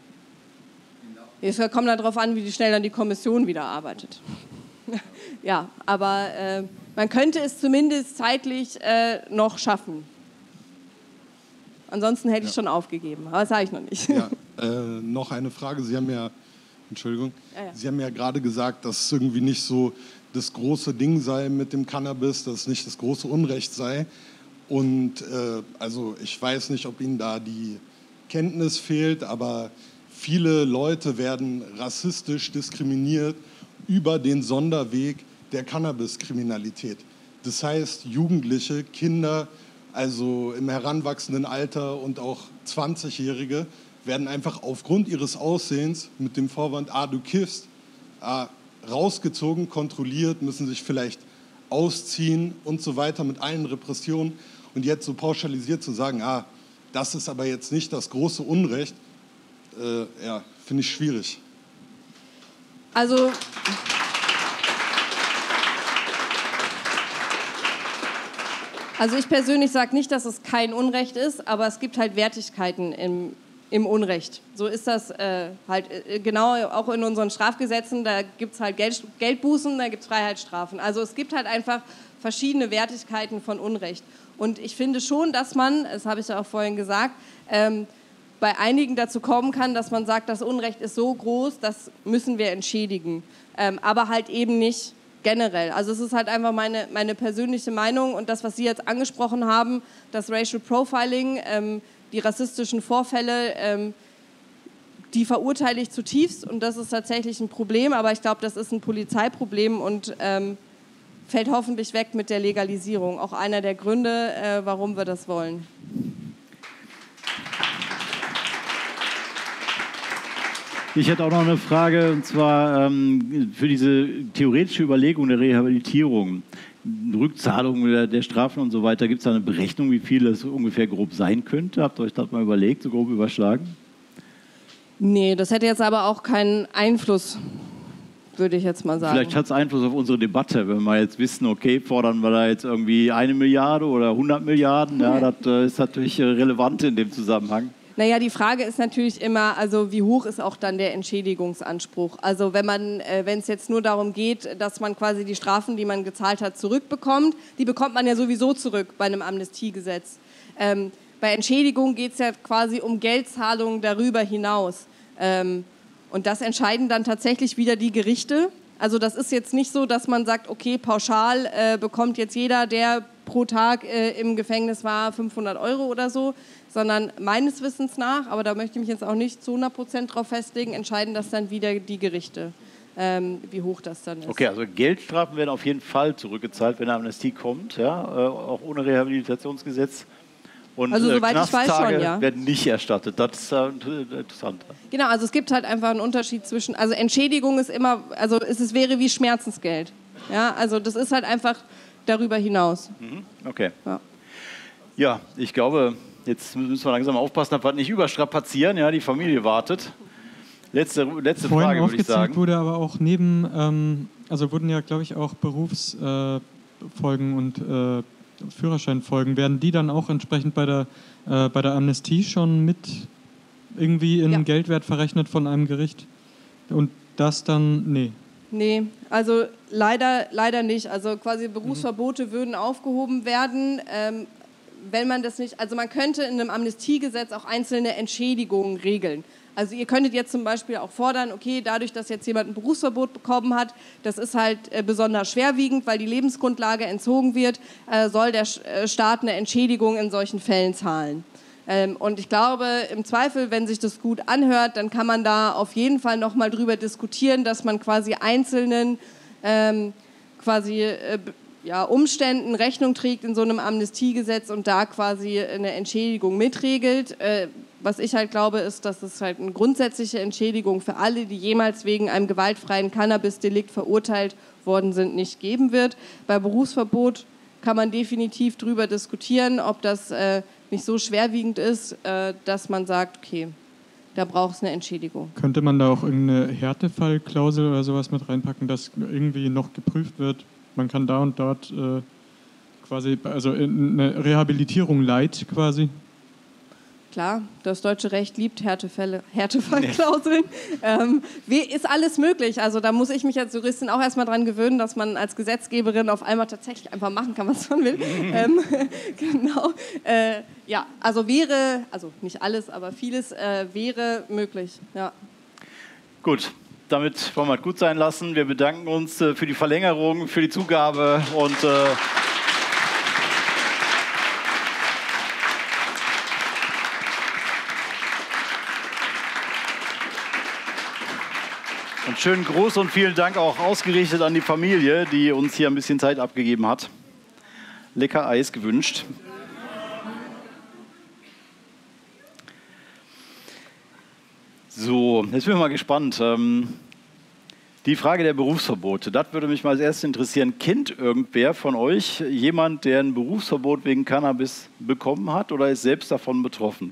Es kommt darauf an, wie schnell dann die Kommission wieder arbeitet. Ja, aber man könnte es zumindest zeitlich noch schaffen. Ansonsten hätte ich schon aufgegeben, aber das sage ich noch nicht. Ja, noch eine Frage. Sie haben ja gerade gesagt, dass es irgendwie nicht so das große Ding sei mit dem Cannabis, dass es nicht das große Unrecht sei. Und also ich weiß nicht, ob Ihnen da die Kenntnis fehlt, aber viele Leute werden rassistisch diskriminiert über den Sonderweg der Cannabiskriminalität. Das heißt, Jugendliche, Kinder, also im heranwachsenden Alter und auch 20-Jährige, werden einfach aufgrund ihres Aussehens mit dem Vorwand, du kiffst, rausgezogen, kontrolliert, müssen sich vielleicht ausziehen und so weiter mit allen Repressionen. Und jetzt so pauschalisiert zu sagen, das ist aber jetzt nicht das große Unrecht, finde ich schwierig. Also ich persönlich sage nicht, dass es kein Unrecht ist, aber es gibt halt Wertigkeiten im Unrecht. So ist das halt genau auch in unseren Strafgesetzen. Da gibt es halt Geldbußen, da gibt es Freiheitsstrafen. Also es gibt halt einfach verschiedene Wertigkeiten von Unrecht. Und ich finde schon, dass man, das habe ich ja auch vorhin gesagt, bei einigen dazu kommen kann, dass man sagt, das Unrecht ist so groß, das müssen wir entschädigen. Aber halt eben nicht generell. Also es ist halt einfach meine persönliche Meinung und das, was Sie jetzt angesprochen haben, das Racial Profiling, die rassistischen Vorfälle, die verurteile ich zutiefst und das ist tatsächlich ein Problem, aber ich glaube, das ist ein Polizeiproblem und fällt hoffentlich weg mit der Legalisierung. Auch einer der Gründe, warum wir das wollen. Ich hätte auch noch eine Frage, und zwar für diese theoretische Überlegung der Rehabilitierung, Rückzahlung der Strafen und so weiter, gibt es da eine Berechnung, wie viel das ungefähr grob sein könnte? Habt ihr euch das mal überlegt, so grob überschlagen? Nee, das hätte jetzt aber auch keinen Einfluss, würde ich jetzt mal sagen. Vielleicht hat es Einfluss auf unsere Debatte, wenn wir jetzt wissen, okay, fordern wir da jetzt irgendwie 1 Milliarde oder 100 Milliarden, ja, das ist natürlich relevant in dem Zusammenhang. Naja, die Frage ist natürlich immer, also wie hoch ist auch dann der Entschädigungsanspruch? Also wenn es jetzt nur darum geht, dass man quasi die Strafen, die man gezahlt hat, zurückbekommt, die bekommt man ja sowieso zurück bei einem Amnestiegesetz. Bei Entschädigung geht es ja quasi um Geldzahlungen darüber hinaus. Und das entscheiden dann tatsächlich wieder die Gerichte. Also das ist jetzt nicht so, dass man sagt, okay, pauschal bekommt jetzt jeder, der pro Tag im Gefängnis war, 500 € oder so, sondern meines Wissens nach, aber da möchte ich mich jetzt auch nicht zu 100% drauf festlegen, entscheiden das dann wieder die Gerichte, wie hoch das dann ist. Okay, also Geldstrafen werden auf jeden Fall zurückgezahlt, wenn eine Amnestie kommt, ja, auch ohne Rehabilitationsgesetz. Und also soweit ich weiß schon, ja. Werden nicht erstattet. Das ist interessant. Genau, also es gibt halt einfach einen Unterschied zwischen, also Entschädigung ist immer, also es wäre wie Schmerzensgeld. Ja, also das ist halt einfach darüber hinaus. Okay. Ja, ich glaube, jetzt müssen wir langsam aufpassen, dass wir nicht überstrapazieren. Ja, die Familie wartet. Letzte Frage, würde ich sagen. Wurde aber auch also wurden ja, glaube ich, auch Berufsfolgen und Führerscheinfolgen. Werden die dann auch entsprechend bei der Amnestie schon mit irgendwie in Geldwert verrechnet von einem Gericht? Und das dann, nee. Nee, also leider nicht. Also quasi Berufsverbote würden aufgehoben werden, wenn man das nicht, also man könnte in einem Amnestiegesetz auch einzelne Entschädigungen regeln. Also ihr könntet jetzt zum Beispiel auch fordern, okay, dadurch, dass jetzt jemand ein Berufsverbot bekommen hat, das ist halt besonders schwerwiegend, weil die Lebensgrundlage entzogen wird, soll der Staat eine Entschädigung in solchen Fällen zahlen. Und ich glaube, im Zweifel, wenn sich das gut anhört, dann kann man da auf jeden Fall nochmal drüber diskutieren, dass man quasi einzelnen Umständen Rechnung trägt in so einem Amnestiegesetz und da quasi eine Entschädigung mitregelt. Was ich halt glaube, ist, dass es halt eine grundsätzliche Entschädigung für alle, die jemals wegen einem gewaltfreien Cannabis-Delikt verurteilt worden sind, nicht geben wird. Bei Berufsverbot kann man definitiv drüber diskutieren, ob das nicht so schwerwiegend ist, dass man sagt, okay, da braucht es eine Entschädigung. Könnte man da auch irgendeine Härtefallklausel oder sowas mit reinpacken, dass irgendwie noch geprüft wird? Man kann da und dort quasi, also eine Rehabilitierung light quasi. Klar, das deutsche Recht liebt Härtefallklauseln. Ist alles möglich. Also da muss ich mich als Juristin auch erstmal dran gewöhnen, dass man als Gesetzgeberin auf einmal tatsächlich einfach machen kann, was man will. Genau. Ja, also nicht alles, aber vieles wäre möglich. Ja. Gut. Damit wollen wir es gut sein lassen. Wir bedanken uns für die Verlängerung, für die Zugabe und schönen Gruß und vielen Dank auch ausgerichtet an die Familie, die uns hier ein bisschen Zeit abgegeben hat. Lecker Eis gewünscht. So, jetzt bin ich mal gespannt. Die Frage der Berufsverbote, das würde mich mal als erstes interessieren. Kennt irgendwer von euch jemand, der ein Berufsverbot wegen Cannabis bekommen hat oder ist selbst davon betroffen?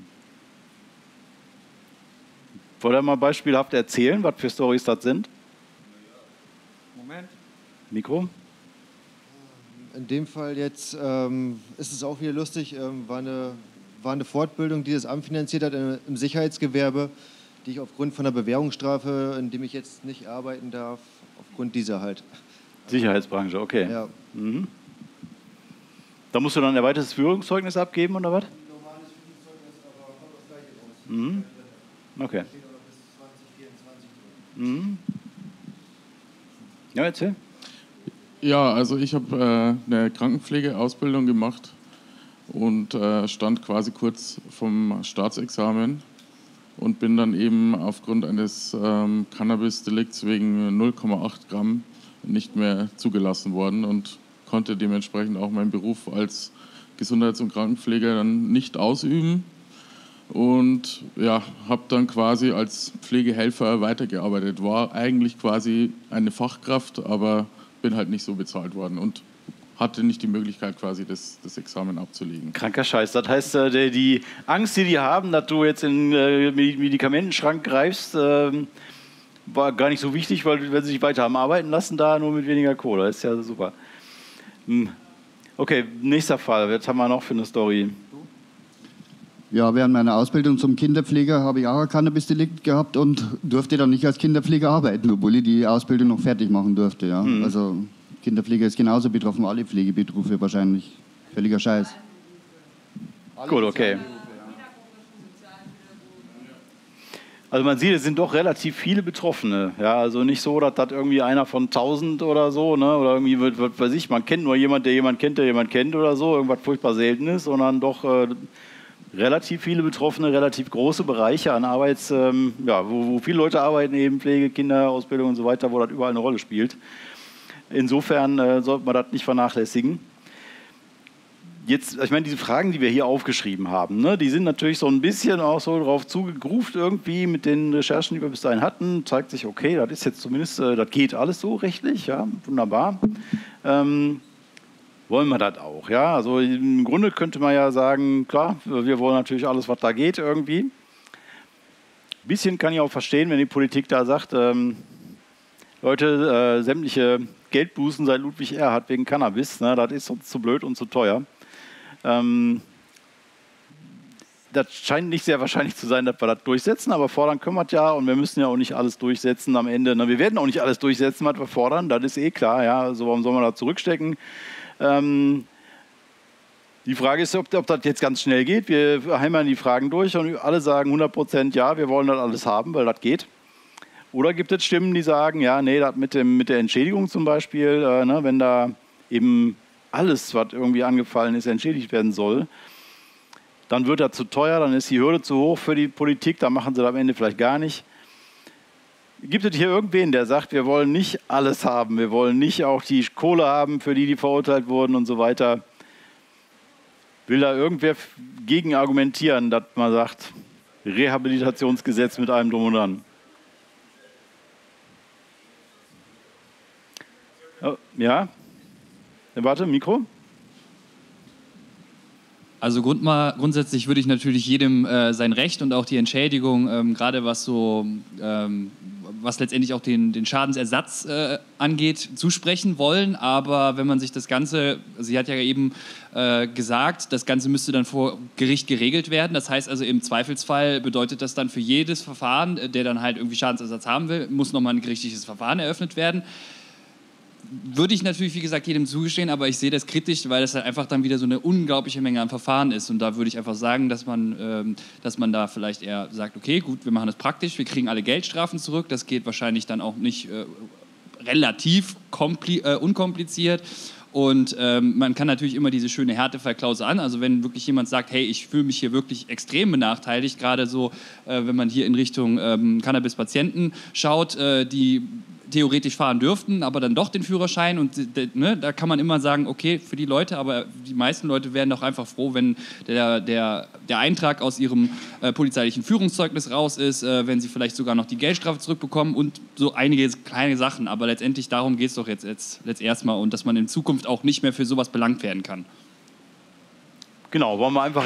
Wollt ihr mal beispielhaft erzählen, was für Storys das sind? Moment. Mikro? In dem Fall jetzt ist es auch wieder lustig, war eine Fortbildung, die das Amt finanziert hat im Sicherheitsgewerbe, die ich aufgrund von einer Bewährungsstrafe, in dem ich jetzt nicht arbeiten darf, aufgrund dieser halt. Sicherheitsbranche, okay. Ja. Mhm. Da musst du dann ein erweitertes Führungszeugnis abgeben, oder was? Ein normales Führungszeugnis, aber kommt das Gleiche raus. Mhm. Okay. Steht auch noch bis 2024 drin. Mhm. Ja, erzähl. Ja, also ich habe eine Krankenpflegeausbildung gemacht und stand quasi kurz vom Staatsexamen und bin dann eben aufgrund eines Cannabis-Delikts wegen 0,8 Gramm nicht mehr zugelassen worden und konnte dementsprechend auch meinen Beruf als Gesundheits- und Krankenpfleger dann nicht ausüben. und ja, habe dann quasi als Pflegehelfer weitergearbeitet. War eigentlich quasi eine Fachkraft, aber bin halt nicht so bezahlt worden und hatte nicht die Möglichkeit, quasi das Examen abzulegen. Kranker Scheiß. Das heißt, die Angst, die haben, dass du jetzt in den Medikamentenschrank greifst, war gar nicht so wichtig, weil wenn sie dich weiter haben arbeiten lassen, da nur mit weniger Kohle. Das ist ja super. Okay, nächster Fall. Was haben wir noch für eine Story? Ja, während meiner Ausbildung zum Kinderpfleger habe ich auch ein Cannabis-Delikt gehabt und durfte dann nicht als Kinderpfleger arbeiten, obwohl ich die Ausbildung noch fertig machen durfte. Ja. Also Kinderpfleger ist genauso betroffen, alle Pflegeberufe wahrscheinlich. Völliger Scheiß. Gut, okay. Also man sieht, es sind doch relativ viele Betroffene. Ja, also nicht so, dass das irgendwie einer von 1000 oder so, ne? Oder irgendwie, was weiß ich, man kennt nur jemanden, der jemanden kennt oder so, irgendwas furchtbar Seltenes, sondern doch relativ viele Betroffene, relativ große Bereiche an wo viele Leute arbeiten, eben Pflege, Kinderausbildung und so weiter, wo das überall eine Rolle spielt. Insofern sollte man das nicht vernachlässigen. Jetzt, ich meine, diese Fragen, die wir hier aufgeschrieben haben, ne, die sind natürlich so ein bisschen auch so drauf zugegruft irgendwie mit den Recherchen, die wir bis dahin hatten. Zeigt sich, okay, das ist jetzt zumindest, das geht alles so rechtlich, ja, wunderbar. Wollen wir das auch, ja? Also im Grunde könnte man ja sagen, klar, wir wollen natürlich alles, was da geht irgendwie. Ein bisschen kann ich auch verstehen, wenn die Politik da sagt, Leute, sämtliche Geldbußen seit Ludwig Erhard wegen Cannabis, ne, das ist uns zu blöd und zu teuer. Das scheint nicht sehr wahrscheinlich zu sein, dass wir das durchsetzen, aber fordern können wir es ja und wir müssen ja auch nicht alles durchsetzen am Ende. Na, wir werden auch nicht alles durchsetzen, was wir fordern, das ist eh klar. Ja? Also warum soll man da zurückstecken? Die Frage ist, ob das jetzt ganz schnell geht. Wir heimern die Fragen durch und alle sagen 100% ja, wir wollen das alles haben, weil das geht. Oder gibt es Stimmen, die sagen, ja, nee, das mit der Entschädigung zum Beispiel, wenn da eben alles, was irgendwie angefallen ist, entschädigt werden soll, dann wird das zu teuer, dann ist die Hürde zu hoch für die Politik, dann machen sie das am Ende vielleicht gar nicht. Gibt es hier irgendwen, der sagt, wir wollen nicht alles haben, wir wollen nicht auch die Kohle haben, für die verurteilt wurden und so weiter? Will da irgendwer gegen argumentieren, dass man sagt, Rehabilitationsgesetz mit allem Drum und Dran? Ja? Warte, Mikro? Also grundsätzlich würde ich natürlich jedem sein Recht und auch die Entschädigung, gerade was letztendlich auch den Schadensersatz angeht, zusprechen wollen. Aber wenn man sich das Ganze, sie hat ja eben gesagt, das Ganze müsste dann vor Gericht geregelt werden. Das heißt also im Zweifelsfall bedeutet das dann für jedes Verfahren, der dann halt irgendwie Schadensersatz haben will, muss nochmal ein gerichtliches Verfahren eröffnet werden. Würde ich natürlich, wie gesagt, jedem zugestehen, aber ich sehe das kritisch, weil das halt einfach dann wieder so eine unglaubliche Menge an Verfahren ist. Und da würde ich einfach sagen, dass man da vielleicht eher sagt, okay, gut, wir machen das praktisch, wir kriegen alle Geldstrafen zurück. Das geht wahrscheinlich dann auch nicht relativ unkompliziert. Und man kann natürlich immer diese schöne Härtefallklausel an. Also wenn wirklich jemand sagt, hey, ich fühle mich hier wirklich extrem benachteiligt, gerade so, wenn man hier in Richtung Cannabis-Patienten schaut, die theoretisch fahren dürften, aber dann doch den Führerschein und da kann man immer sagen, okay, für die Leute, aber die meisten Leute wären doch einfach froh, wenn der Eintrag aus ihrem polizeilichen Führungszeugnis raus ist, wenn sie vielleicht sogar noch die Geldstrafe zurückbekommen und so einige kleine Sachen, aber letztendlich darum geht es doch jetzt erstmal und dass man in Zukunft auch nicht mehr für sowas belangt werden kann. Genau, wollen wir einfach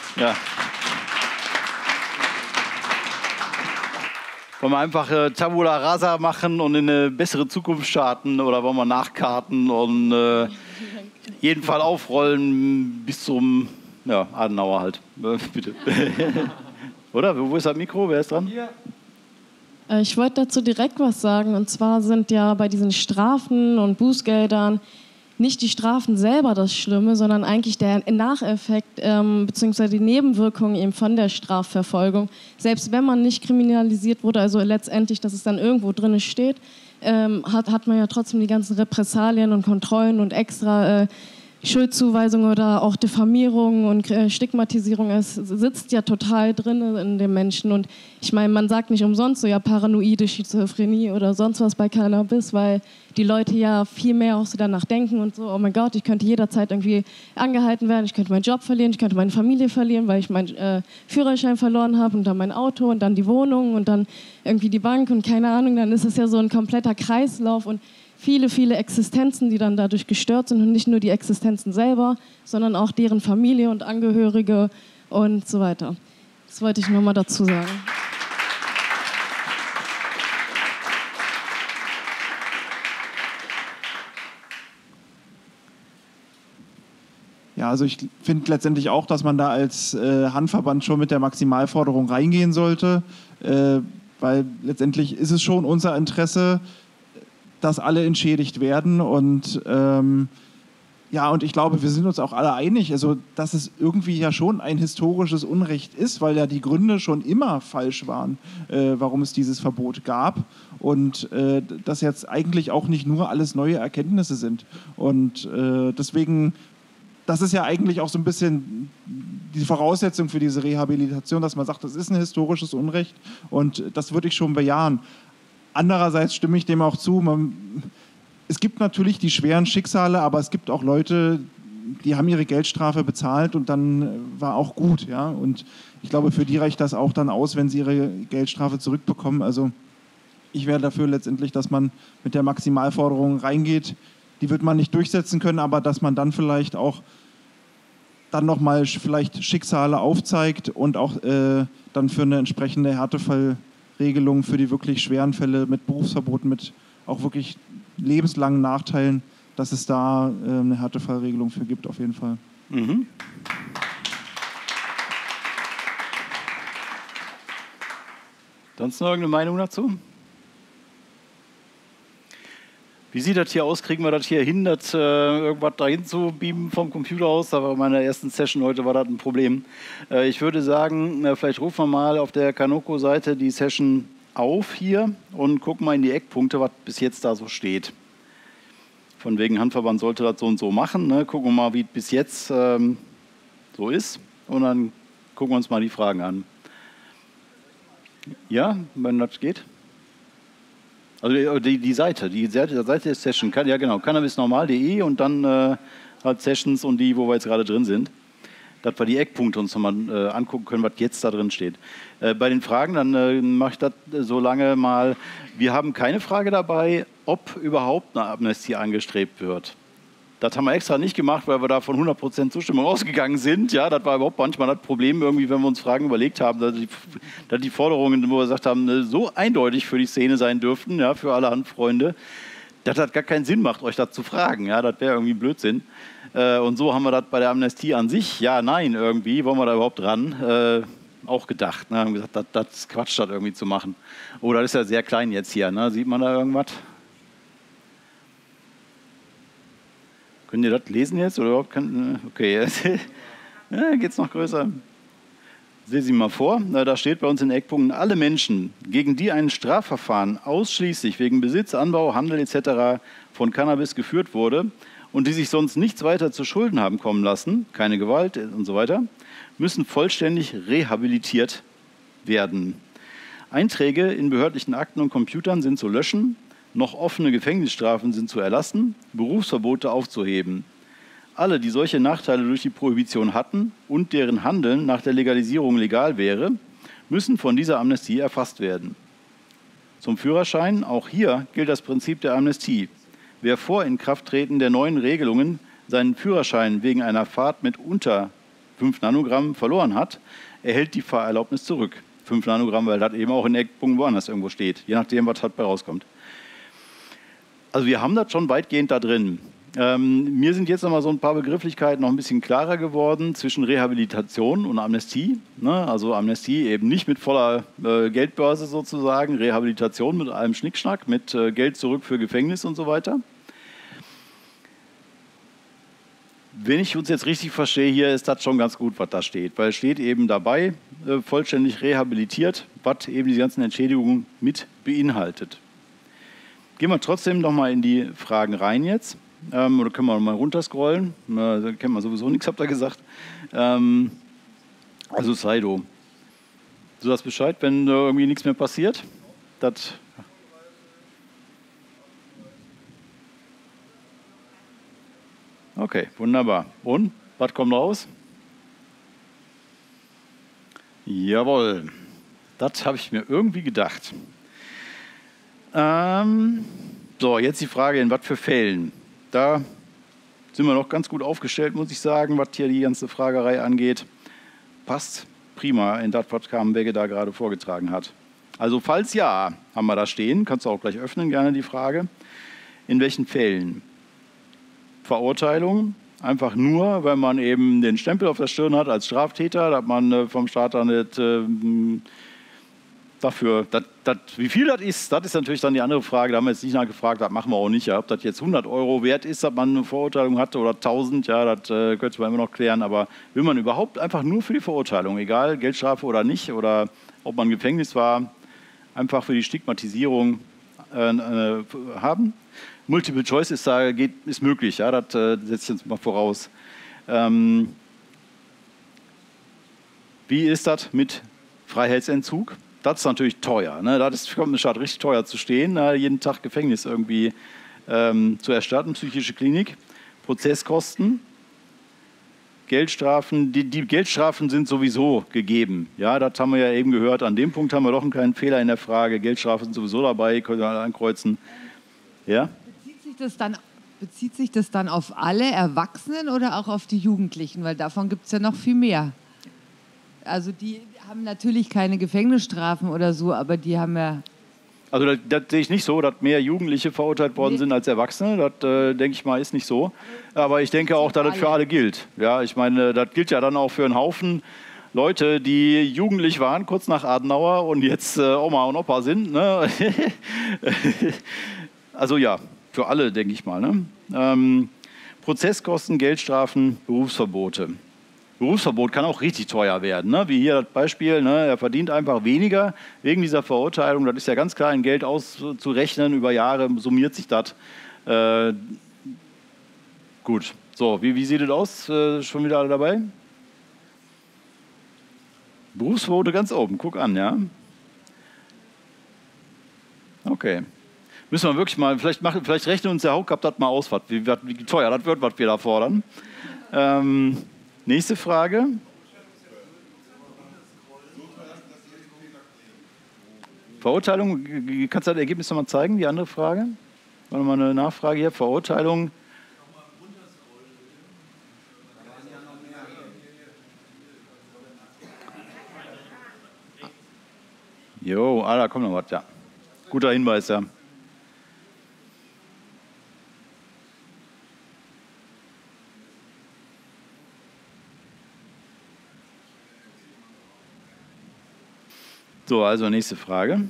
wollen wir einfach Tabula Rasa machen und in eine bessere Zukunft starten oder wollen wir nachkarten und jeden Fall aufrollen bis zum Adenauer halt. Bitte. Oder? Wo ist das Mikro? Wer ist dran? Hier. Ich wollte dazu direkt was sagen. Und zwar sind ja bei diesen Strafen und Bußgeldern nicht die Strafen selber das Schlimme, sondern eigentlich der Nacheffekt bzw. die Nebenwirkungen eben von der Strafverfolgung. Selbst wenn man nicht kriminalisiert wurde, also letztendlich, dass es dann irgendwo drin steht, hat man ja trotzdem die ganzen Repressalien und Kontrollen und extra Schuldzuweisung oder auch Diffamierung und Stigmatisierung, es sitzt ja total drin in dem Menschen. Und ich meine, man sagt nicht umsonst so ja paranoide Schizophrenie oder sonst was bei Cannabis, weil die Leute ja viel mehr auch so danach denken und so, oh mein Gott, ich könnte jederzeit irgendwie angehalten werden, ich könnte meinen Job verlieren, ich könnte meine Familie verlieren, weil ich meinen Führerschein verloren habe und dann mein Auto und dann die Wohnung und dann irgendwie die Bank und keine Ahnung, dann ist es ja so ein kompletter Kreislauf und viele, viele Existenzen, die dann dadurch gestört sind und nicht nur die Existenzen selber, sondern auch deren Familie und Angehörige und so weiter. Das wollte ich nur mal dazu sagen. Ja, also ich finde letztendlich auch, dass man da als Handverband schon mit der Maximalforderung reingehen sollte, weil letztendlich ist es schon unser Interesse, dass alle entschädigt werden und ja, und ich glaube, wir sind uns auch alle einig, also dass es irgendwie ja schon ein historisches Unrecht ist, weil ja die Gründe schon immer falsch waren, warum es dieses Verbot gab und dass jetzt eigentlich auch nicht nur alles neue Erkenntnisse sind und deswegen, das ist ja eigentlich auch so ein bisschen die Voraussetzung für diese Rehabilitation, dass man sagt, das ist ein historisches Unrecht und das würde ich schon bejahen. Andererseits stimme ich dem auch zu, es gibt natürlich die schweren Schicksale, aber es gibt auch Leute, die haben ihre Geldstrafe bezahlt und dann war auch gut. Ja? Und ich glaube, für die reicht das auch dann aus, wenn sie ihre Geldstrafe zurückbekommen. Also ich wäre dafür letztendlich, dass man mit der Maximalforderung reingeht. Die wird man nicht durchsetzen können, aber dass man dann vielleicht auch dann nochmal vielleicht Schicksale aufzeigt und auch dann für eine entsprechende Härtefallregelung für die wirklich schweren Fälle mit Berufsverboten, mit auch wirklich lebenslangen Nachteilen, dass es da eine Härtefallregelung für gibt, auf jeden Fall. Mhm. Sonst noch irgendeine Meinung dazu? Wie sieht das hier aus? Kriegen wir das hier hin, irgendwas dahin zu beamen vom Computer aus? Da war in meiner ersten Session heute war das ein Problem. Ich würde sagen, vielleicht rufen wir mal auf der Kanoko-Seite die Session auf hier und gucken mal in die Eckpunkte, was bis jetzt da so steht. Von wegen Handverband sollte das so und so machen. Ne? Gucken wir mal, wie es bis jetzt so ist und dann gucken wir uns mal die Fragen an. Ja, wenn das geht? Also die Seite der Session, ja genau, cannabisnormal.de und dann halt Sessions und die, wo wir jetzt gerade drin sind. Dass wir die Eckpunkte uns nochmal angucken können, was jetzt da drin steht. Bei den Fragen, dann mache ich das so lange mal. Wir haben keine Frage dabei, ob überhaupt eine Amnestie angestrebt wird. Das haben wir extra nicht gemacht, weil wir da von 100% Zustimmung ausgegangen sind. Ja, das war überhaupt manchmal das Problem, irgendwie, wenn wir uns Fragen überlegt haben, dass die Forderungen, wo wir gesagt haben, so eindeutig für die Szene sein dürften, ja, für alle Handfreunde, dass das gar keinen Sinn macht, euch das zu fragen. Ja, das wäre irgendwie Blödsinn. Und so haben wir das bei der Amnestie an sich, ja, nein, irgendwie, wollen wir da überhaupt ran, auch gedacht. Ne? Haben gesagt, das ist Quatsch, das irgendwie zu machen. Oh, das ist ja sehr klein jetzt hier, ne? Sieht man da irgendwas? Könnt ihr das lesen jetzt? Oder überhaupt? Okay, ja, geht es noch größer. Sehen Sie mal vor, da steht bei uns in den Eckpunkten, alle Menschen, gegen die ein Strafverfahren ausschließlich wegen Besitz, Anbau, Handel etc. von Cannabis geführt wurde und die sich sonst nichts weiter zu Schulden haben kommen lassen, keine Gewalt und so weiter, müssen vollständig rehabilitiert werden. Einträge in behördlichen Akten und Computern sind zu löschen, noch offene Gefängnisstrafen sind zu erlassen, Berufsverbote aufzuheben. Alle, die solche Nachteile durch die Prohibition hatten und deren Handeln nach der Legalisierung legal wäre, müssen von dieser Amnestie erfasst werden. Zum Führerschein, auch hier gilt das Prinzip der Amnestie. Wer vor Inkrafttreten der neuen Regelungen seinen Führerschein wegen einer Fahrt mit unter 5 Nanogramm verloren hat, erhält die Fahrerlaubnis zurück. 5 Nanogramm, weil das eben auch in Eckpunkten woanders irgendwo steht, je nachdem, was halt bei rauskommt. Also wir haben das schon weitgehend da drin. Mir sind jetzt noch mal so ein paar Begrifflichkeiten noch ein bisschen klarer geworden zwischen Rehabilitation und Amnestie. Ne? Also Amnestie eben nicht mit voller Geldbörse sozusagen, Rehabilitation mit allem Schnickschnack, mit Geld zurück für Gefängnis und so weiter. Wenn ich uns jetzt richtig verstehe, hier ist das schon ganz gut, was da steht, weil es steht eben dabei, vollständig rehabilitiert, was eben die ganzen Entschädigungen mit beinhaltet. Gehen wir trotzdem noch mal in die Fragen rein jetzt. Oder können wir mal runterscrollen? Da kennt man sowieso nichts, habt ihr gesagt. Also Saido. Du sagst Bescheid, wenn irgendwie nichts mehr passiert? Das okay, wunderbar. Und, was kommt raus? Jawohl, das habe ich mir irgendwie gedacht. So, jetzt die Frage, in was für Fällen? Da sind wir noch ganz gut aufgestellt, muss ich sagen, was hier die ganze Fragerei angeht. Passt prima in das, was Carmen Begge da gerade vorgetragen hat. Also falls ja, haben wir da stehen, kannst du auch gleich öffnen, gerne die Frage. In welchen Fällen? Verurteilung, einfach nur, wenn man eben den Stempel auf der Stirn hat als Straftäter, dass man vom Staat dann nicht dafür, wie viel das ist natürlich dann die andere Frage, da haben wir jetzt nicht nachgefragt, das machen wir auch nicht, ja, ob das jetzt 100 € wert ist, dass man eine Verurteilung hatte oder 1000, ja, das könnte man immer noch klären, aber will man überhaupt einfach nur für die Verurteilung, egal Geldstrafe oder nicht, oder ob man im Gefängnis war, einfach für die Stigmatisierung haben? Multiple Choice ist möglich, ja, das setze ich jetzt mal voraus. Wie ist das mit Freiheitsentzug? Das ist natürlich teuer. Ne? Das kommt eine Stadt richtig teuer zu stehen, jeden Tag Gefängnis irgendwie zu erstatten, psychische Klinik. Prozesskosten, Geldstrafen, die Geldstrafen sind sowieso gegeben. Ja, das haben wir ja eben gehört. An dem Punkt haben wir doch einen kleinen Fehler in der Frage. Geldstrafen sind sowieso dabei, können wir ankreuzen. Ja? Bezieht sich das dann auf alle Erwachsenen oder auch auf die Jugendlichen? Weil davon gibt es ja noch viel mehr. Also die haben natürlich keine Gefängnisstrafen oder so, aber die haben ja... Also das sehe ich nicht so, dass mehr Jugendliche verurteilt worden sind als Erwachsene. Das, denke ich mal, ist nicht so. Aber ich denke auch, dass das für alle gilt. Ja, ich meine, das gilt ja dann auch für einen Haufen Leute, die jugendlich waren, kurz nach Adenauer und jetzt Oma und Opa sind. Ne? Also ja, für alle, denke ich mal. Ne? Prozesskosten, Geldstrafen, Berufsverbote. Berufsverbot kann auch richtig teuer werden, ne? Wie hier das Beispiel, ne? Er verdient einfach weniger wegen dieser Verurteilung. Das ist ja ganz klar in Geld auszurechnen, über Jahre summiert sich das. Gut, so, wie sieht es aus? Schon wieder alle dabei? Berufsverbote ganz oben, guck an, ja. Okay. Müssen wir wirklich mal, vielleicht rechnen uns der Hauptkap das mal aus, wie teuer das wird, was wir da fordern. Nächste Frage. Verurteilung, kannst du das Ergebnis nochmal zeigen, die andere Frage? War nochmal eine Nachfrage hier, Verurteilung. Jo, da kommt noch was, ja. Guter Hinweis, ja. So, also nächste Frage.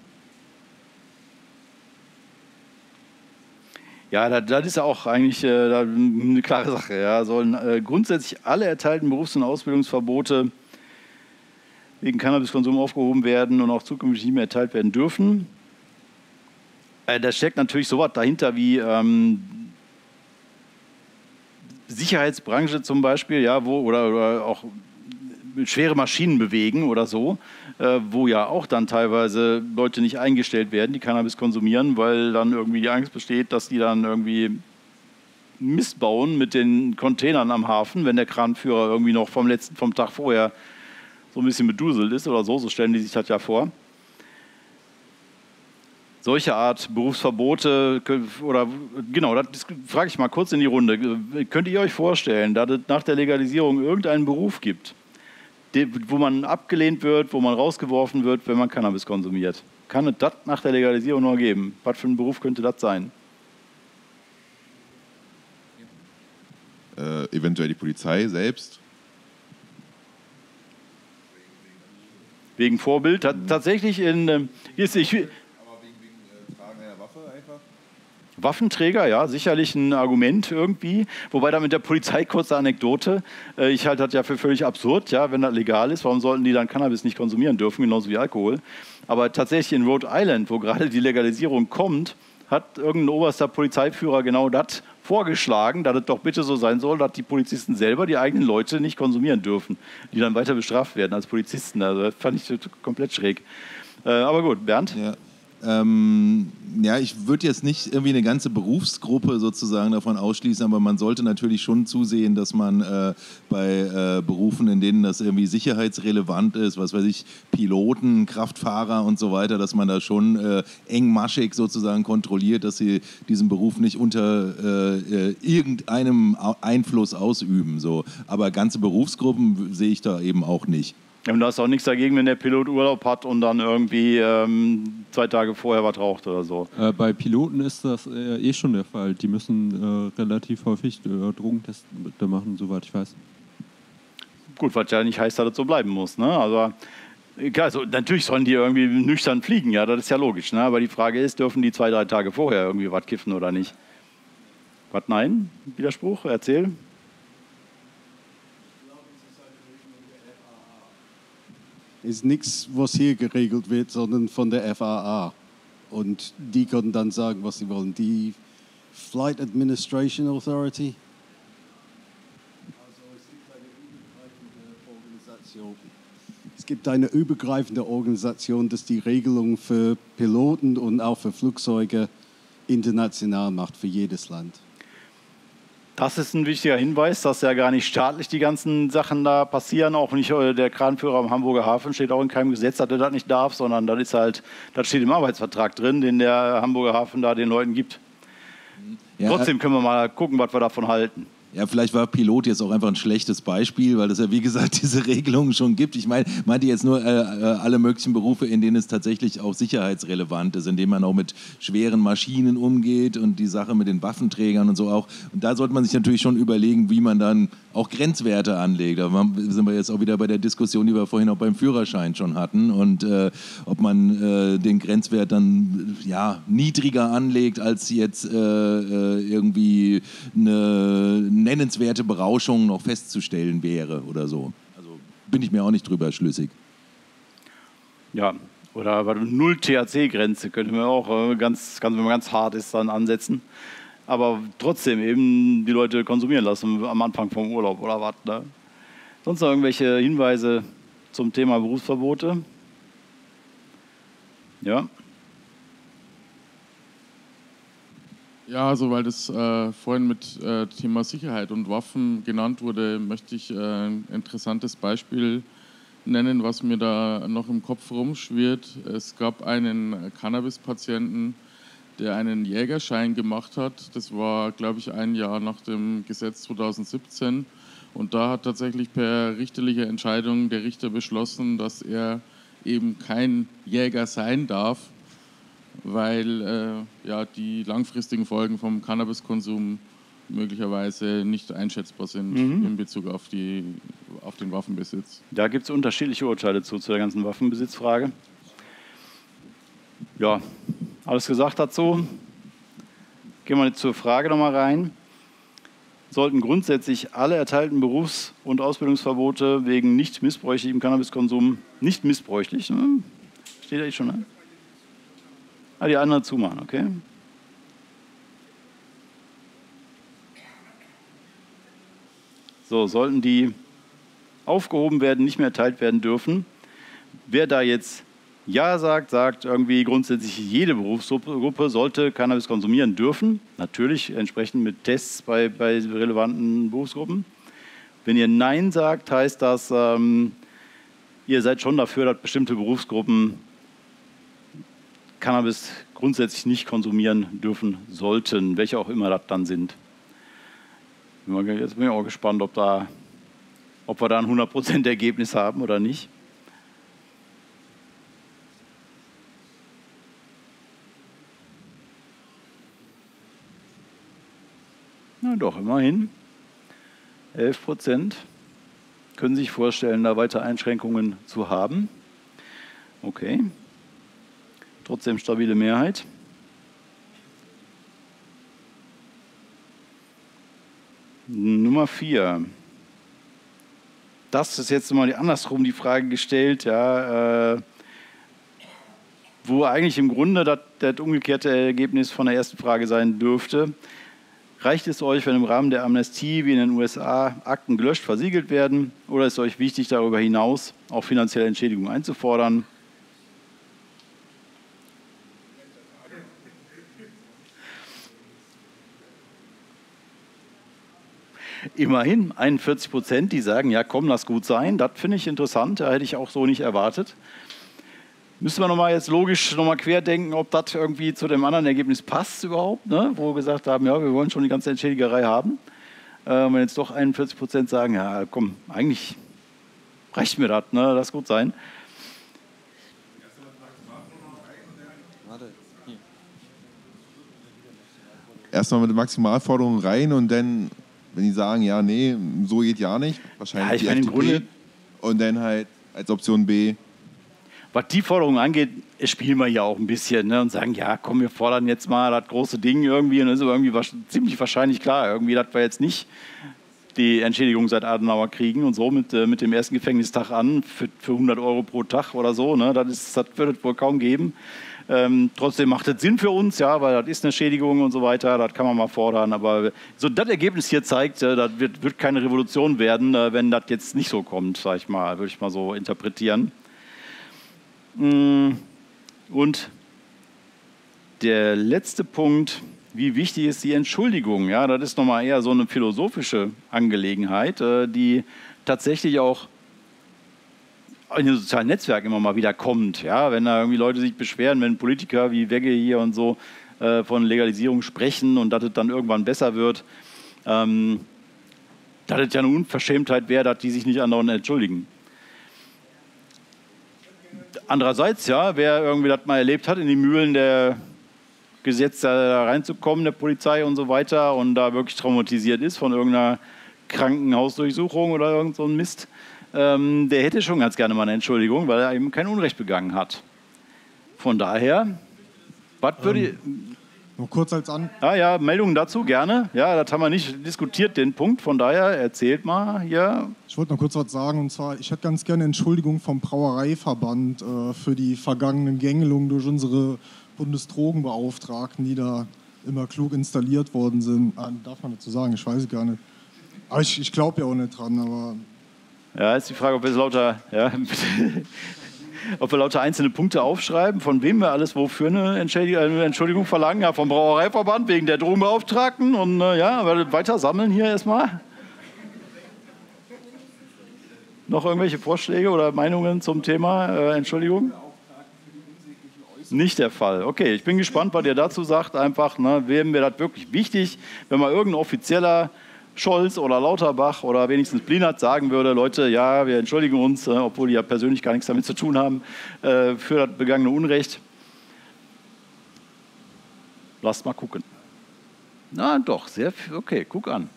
Ja, das ist ja auch eigentlich eine klare Sache. Ja. Sollen grundsätzlich alle erteilten Berufs- und Ausbildungsverbote wegen Cannabiskonsum aufgehoben werden und auch zukünftig nicht mehr erteilt werden dürfen. Da steckt natürlich sowas dahinter wie Sicherheitsbranche zum Beispiel, ja, oder auch schwere Maschinen bewegen oder so, wo ja auch dann teilweise Leute nicht eingestellt werden, die Cannabis konsumieren, weil dann irgendwie die Angst besteht, dass die dann irgendwie Mist bauen mit den Containern am Hafen, wenn der Kranführer irgendwie noch vom Tag vorher so ein bisschen beduselt ist oder so stellen die sich das ja vor. Solche Art Berufsverbote oder genau, das frage ich mal kurz in die Runde. Könnt ihr euch vorstellen, dass es nach der Legalisierung irgendeinen Beruf gibt, wo man abgelehnt wird, wo man rausgeworfen wird, wenn man Cannabis konsumiert? Kann es das nach der Legalisierung noch geben? Was für ein Beruf könnte das sein? Eventuell die Polizei selbst. Wegen Vorbild? Tatsächlich in... Aber wegen Tragen einer Waffe einfach? Waffenträger, ja, sicherlich ein Argument irgendwie. Wobei da mit der Polizei, kurze Anekdote, ich halte das ja für völlig absurd, ja, wenn das legal ist, warum sollten die dann Cannabis nicht konsumieren dürfen, genauso wie Alkohol. Aber tatsächlich in Rhode Island, wo gerade die Legalisierung kommt, hat irgendein oberster Polizeiführer genau das vorgeschlagen, dass es doch bitte so sein soll, dass die Polizisten selber die eigenen Leute nicht konsumieren dürfen, die dann weiter bestraft werden als Polizisten. Also das fand ich komplett schräg. Aber gut, Bernd? Ja, ich würde jetzt nicht irgendwie eine ganze Berufsgruppe sozusagen davon ausschließen, aber man sollte natürlich schon zusehen, dass man bei Berufen, in denen das irgendwie sicherheitsrelevant ist, was weiß ich, Piloten, Kraftfahrer und so weiter, dass man da schon engmaschig sozusagen kontrolliert, dass sie diesen Beruf nicht unter irgendeinem Einfluss ausüben. So. Aber ganze Berufsgruppen sehe ich da eben auch nicht. Und da ist auch nichts dagegen, wenn der Pilot Urlaub hat und dann irgendwie 2 Tage vorher was raucht oder so. Bei Piloten ist das schon der Fall. Die müssen relativ häufig Drogentests machen, soweit ich weiß. Gut, was ja nicht heißt, dass das so bleiben muss. Ne? Also natürlich sollen die irgendwie nüchtern fliegen, ja, das ist ja logisch. Ne? Aber die Frage ist, dürfen die 2, 3 Tage vorher irgendwie was kiffen oder nicht? Was, nein? Widerspruch? Erzähl. Ist nichts, was hier geregelt wird, sondern von der FAA. Und die können dann sagen, was sie wollen. Die Flight Administration Authority. Es gibt eine übergreifende Organisation, das die Regelung für Piloten und auch für Flugzeuge international macht, für jedes Land. Das ist ein wichtiger Hinweis, dass ja gar nicht staatlich die ganzen Sachen da passieren. Auch nicht der Kranführer am Hamburger Hafen steht auch in keinem Gesetz, dass er das nicht darf, sondern das steht im Arbeitsvertrag drin, den der Hamburger Hafen da den Leuten gibt. Ja, trotzdem können wir mal gucken, was wir davon halten. Ja, vielleicht war Pilot jetzt auch einfach ein schlechtes Beispiel, weil es ja, wie gesagt, diese Regelungen schon gibt. Ich meinte jetzt nur alle möglichen Berufe, in denen es tatsächlich auch sicherheitsrelevant ist, in denen man auch mit schweren Maschinen umgeht und die Sache mit den Waffenträgern und so auch. Und da sollte man sich natürlich schon überlegen, wie man dann auch Grenzwerte anlegt. Da sind wir jetzt auch wieder bei der Diskussion, die wir vorhin auch beim Führerschein schon hatten. Und ob man den Grenzwert dann niedriger anlegt, als jetzt irgendwie eine nennenswerte Berauschung noch festzustellen wäre oder so. Also bin ich mir auch nicht drüber schlüssig. Ja, oder bei der 0-THC-Grenze könnte man auch wenn man ganz hart ist, dann ansetzen. Aber trotzdem eben die Leute konsumieren lassen am Anfang vom Urlaub oder was. Ne? Sonst noch irgendwelche Hinweise zum Thema Berufsverbote? Ja. Ja, also weil das vorhin mit Thema Sicherheit und Waffen genannt wurde, möchte ich ein interessantes Beispiel nennen, was mir da noch im Kopf rumschwirrt. Es gab einen Cannabis-Patienten, der einen Jägerschein gemacht hat. Das war, glaube ich, 1 Jahr nach dem Gesetz 2017. Und da hat tatsächlich per richterlicher Entscheidung der Richter beschlossen, dass er eben kein Jäger sein darf, weil die langfristigen Folgen vom Cannabiskonsum möglicherweise nicht einschätzbar sind in Bezug auf den Waffenbesitz. Da gibt es unterschiedliche Urteile zu der ganzen Waffenbesitzfrage. Ja, alles gesagt dazu. Gehen wir jetzt zur Frage nochmal rein. Sollten grundsätzlich alle erteilten Berufs- und Ausbildungsverbote wegen nicht missbräuchlichem Cannabiskonsum, nicht missbräuchlich, ne? Steht da schon, ne? Die andere zumachen, okay. So, sollten die aufgehoben werden, nicht mehr erteilt werden dürfen. Wer da jetzt Ja sagt irgendwie grundsätzlich jede Berufsgruppe sollte Cannabis konsumieren dürfen. Natürlich entsprechend mit Tests bei relevanten Berufsgruppen. Wenn ihr Nein sagt, heißt das, ihr seid schon dafür, dass bestimmte Berufsgruppen Cannabis grundsätzlich nicht konsumieren dürfen sollten, welche auch immer das dann sind. Jetzt bin ich auch gespannt, ob wir da ein 100% Ergebnis haben oder nicht. Na doch, immerhin. 11% können sich vorstellen, da weiter Einschränkungen zu haben. Okay. Trotzdem stabile Mehrheit. Nummer 4. Das ist jetzt mal andersrum die Frage gestellt, ja, wo eigentlich im Grunde das umgekehrte Ergebnis von der ersten Frage sein dürfte. Reicht es euch, wenn im Rahmen der Amnestie wie in den USA Akten gelöscht, versiegelt werden? Oder ist es euch wichtig, darüber hinaus auch finanzielle Entschädigungen einzufordern? Immerhin 41%, die sagen, ja komm, lass gut sein. Das finde ich interessant, da hätte ich auch so nicht erwartet. Müssen wir nochmal jetzt logisch nochmal querdenken, ob das irgendwie zu dem anderen Ergebnis passt überhaupt, ne? Wo wir gesagt haben, ja, wir wollen schon die ganze Entschädigerei haben. Wenn jetzt doch 41% sagen, ja komm, eigentlich reicht mir das, ne? Lass gut sein. Erstmal mit der Maximalforderung rein und dann, wenn die sagen, ja, nee, so geht ja nicht, wahrscheinlich ja, ich die meine, im Grunde, und dann halt als Option B. Was die Forderung angeht, spielen wir ja auch ein bisschen, ne, und sagen, ja, komm, wir fordern jetzt mal das große Ding irgendwie, und das ist aber irgendwie ziemlich wahrscheinlich klar, irgendwie, dass wir jetzt nicht die Entschädigung seit Adenauer kriegen und so mit dem ersten Gefängnistag an für 100 € pro Tag oder so, ne, das wird es wohl kaum geben. Trotzdem macht es Sinn für uns, ja, weil das ist eine Schädigung und so weiter, das kann man mal fordern, aber so das Ergebnis hier zeigt, das wird keine Revolution werden, wenn das jetzt nicht so kommt, sag ich mal, würde ich mal so interpretieren. Und der letzte Punkt, wie wichtig ist die Entschuldigung? Ja, das ist nochmal eher so eine philosophische Angelegenheit, die tatsächlich auch in den sozialen Netzwerken immer mal wieder kommt. Ja, wenn da irgendwie Leute sich beschweren, wenn Politiker wie Wegge hier und so von Legalisierung sprechen und dass es dann irgendwann besser wird, dass es ja eine Unverschämtheit wäre, dass die sich nicht andauernd entschuldigen. Andererseits, ja, wer irgendwie das mal erlebt hat, in die Mühlen der Gesetze da reinzukommen, der Polizei und so weiter, und da wirklich traumatisiert ist von irgendeiner Krankenhausdurchsuchung oder irgend so ein Mist, der hätte schon ganz gerne mal eine Entschuldigung, weil er eben kein Unrecht begangen hat. Von daher, was würde Nur kurz als an. ja, Meldungen dazu, gerne. Ja, das haben wir nicht diskutiert, den Punkt. Von daher, erzählt mal hier. Ich wollte noch kurz was sagen, und zwar, ich hätte ganz gerne Entschuldigung vom Brauereiverband für die vergangenen Gängelungen durch unsere Bundesdrogenbeauftragten, die da immer klug installiert worden sind. Darf man dazu sagen, ich weiß es gar nicht. Aber ich glaube ja auch nicht dran, aber... Ja, ist die Frage, ob wir ob wir lauter einzelne Punkte aufschreiben, von wem wir alles wofür eine Entschuldigung verlangen. Ja, vom Brauereiverband wegen der Drogenbeauftragten, und ja, weiter sammeln hier erstmal. Noch irgendwelche Vorschläge oder Meinungen zum Thema Entschuldigung? Nicht der Fall. Okay, ich bin gespannt, was ihr dazu sagt. Einfach, ne, wem wäre das wirklich wichtig, wenn mal irgendein offizieller Scholz oder Lauterbach oder wenigstens Blinert sagen würde, Leute, ja, wir entschuldigen uns, obwohl die ja persönlich gar nichts damit zu tun haben, für das begangene Unrecht. Lasst mal gucken. Na doch, sehr viel. Okay, guck an.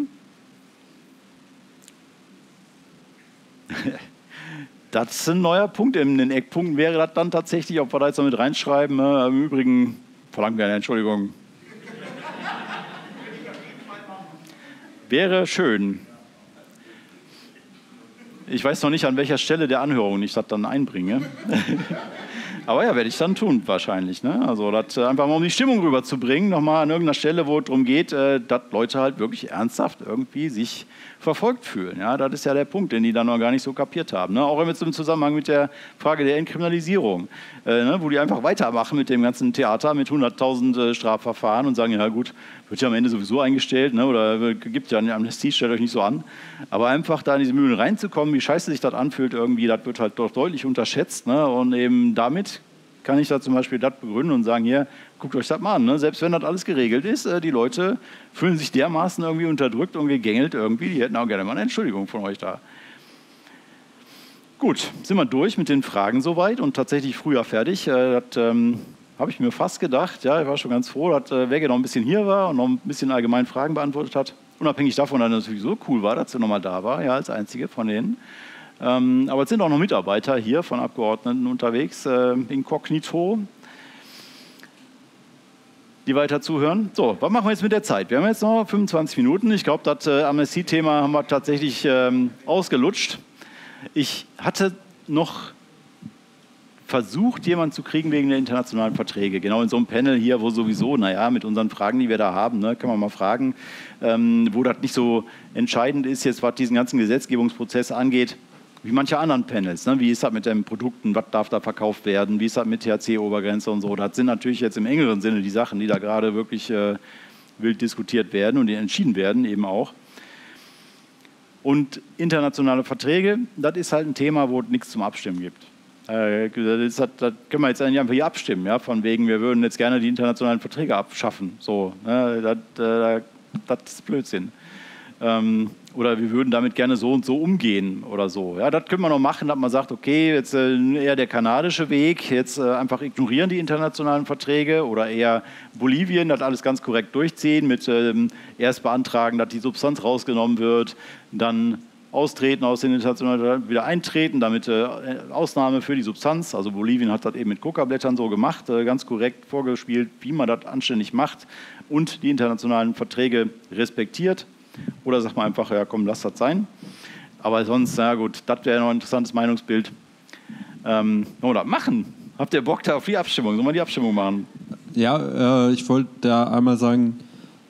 Das ist ein neuer Punkt. In den Eckpunkten wäre das dann tatsächlich, ob wir da jetzt noch mit reinschreiben, im Übrigen verlangen wir eine Entschuldigung. Wäre schön. Ich weiß noch nicht, an welcher Stelle der Anhörung ich das dann einbringe. Aber ja, werde ich dann tun wahrscheinlich. Ne? Also das einfach mal, um die Stimmung rüberzubringen, nochmal an irgendeiner Stelle, wo es darum geht, dass Leute halt wirklich ernsthaft irgendwie sich verfolgt fühlen. Ja? Das ist ja der Punkt, den die dann noch gar nicht so kapiert haben. Ne? Auch jetzt im Zusammenhang mit der Frage der Entkriminalisierung, wo die einfach weitermachen mit dem ganzen Theater, mit 100.000 Strafverfahren und sagen, ja gut, wird ja am Ende sowieso eingestellt, ne? Oder gibt ja eine Amnestie, stellt euch nicht so an. Aber einfach da in diese Mühlen reinzukommen, wie scheiße sich das anfühlt irgendwie, das wird halt doch deutlich unterschätzt. Ne? Und eben damit kann ich da zum Beispiel das begründen und sagen, hier, guckt euch das mal an. Ne? Selbst wenn das alles geregelt ist, die Leute fühlen sich dermaßen irgendwie unterdrückt und gegängelt irgendwie, die hätten auch gerne mal eine Entschuldigung von euch da. Gut, sind wir durch mit den Fragen soweit und tatsächlich früher fertig. Das habe ich mir fast gedacht. Ja, ich war schon ganz froh, dass Wegge noch ein bisschen hier war und noch ein bisschen allgemein Fragen beantwortet hat. Unabhängig davon, dass es sowieso cool war, dass sie nochmal da war, ja, als einzige von denen. Aber es sind auch noch Mitarbeiter hier von Abgeordneten unterwegs, inkognito, die weiter zuhören. So, was machen wir jetzt mit der Zeit? Wir haben jetzt noch 25 Minuten. Ich glaube, das Amnestie-Thema haben wir tatsächlich ausgelutscht. Ich hatte noch versucht, jemanden zu kriegen wegen der internationalen Verträge. Genau in so einem Panel hier, wo sowieso, mit unseren Fragen, die wir da haben, kann man mal fragen, wo das nicht so entscheidend ist, jetzt was diesen ganzen Gesetzgebungsprozess angeht, wie manche anderen Panels. Wie ist das mit den Produkten, was darf da verkauft werden, wie ist das mit THC-Obergrenze und so. Das sind natürlich jetzt im engeren Sinne die Sachen, die da gerade wirklich wild diskutiert werden und die entschieden werden eben auch. Und internationale Verträge, das ist halt ein Thema, wo es nichts zum Abstimmen gibt. Das können wir jetzt eigentlich einfach hier abstimmen, ja, von wegen, wir würden jetzt gerne die internationalen Verträge abschaffen. So, das ist Blödsinn. Oder wir würden damit gerne so und so umgehen oder so. Ja, das können wir noch machen, dass man sagt, okay, jetzt eher der kanadische Weg, jetzt einfach ignorieren die internationalen Verträge oder eher Bolivien, das alles ganz korrekt durchziehen, mit erst beantragen, dass die Substanz rausgenommen wird, dann austreten aus den internationalen, wieder eintreten, damit Ausnahme für die Substanz, also Bolivien hat das eben mit Coca-Blättern so gemacht, ganz korrekt vorgespielt, wie man das anständig macht und die internationalen Verträge respektiert. Oder sagt man einfach, ja komm, lass das sein. Aber sonst, na gut, das wäre noch ein interessantes Meinungsbild. Oder machen. Habt ihr Bock da auf die Abstimmung? Sollen wir die Abstimmung machen? Ja, ich wollte da einmal sagen,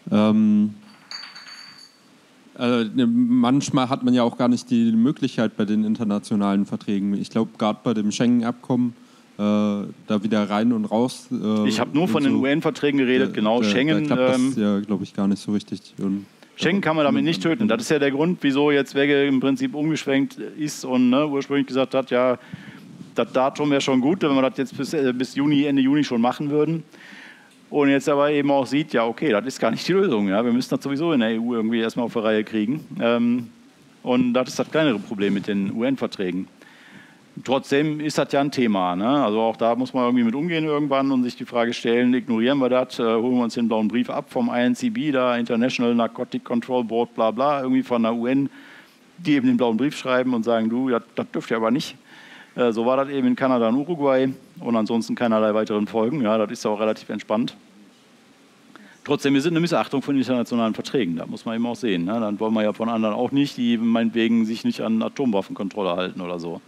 manchmal hat man ja auch gar nicht die Möglichkeit bei den internationalen Verträgen. Ich glaube, gerade bei dem Schengen-Abkommen, da wieder rein und raus. Ich habe nur von den UN-Verträgen geredet, genau. Schengen. Da klappt das ja, glaube ich, gar nicht so richtig. Und Schengen kann man damit nicht töten. Das ist ja der Grund, wieso jetzt Wegge im Prinzip umgeschwenkt ist und ursprünglich gesagt hat, ja, das Datum wäre schon gut, wenn wir das jetzt bis Juni, Ende Juni schon machen würden. Und jetzt aber eben auch sieht, ja, okay, das ist gar nicht die Lösung. Ja? Wir müssen das sowieso in der EU irgendwie erstmal auf die Reihe kriegen. Und das ist das kleinere Problem mit den UN-Verträgen. Trotzdem ist das ja ein Thema. Ne? Also auch da muss man irgendwie mit umgehen irgendwann und sich die Frage stellen, ignorieren wir das, holen wir uns den blauen Brief ab vom INCB, da International Narcotic Control Board, bla bla, irgendwie von der UN, die eben den blauen Brief schreiben und sagen, du, das dürft ihr aber nicht. So war das eben in Kanada und Uruguay und ansonsten keinerlei weiteren Folgen. Ja, das ist auch relativ entspannt. Trotzdem ist es eine Missachtung von internationalen Verträgen, da muss man eben auch sehen. Ne? Dann wollen wir ja von anderen auch nicht, die meinetwegen sich nicht an Atomwaffenkontrolle halten oder so.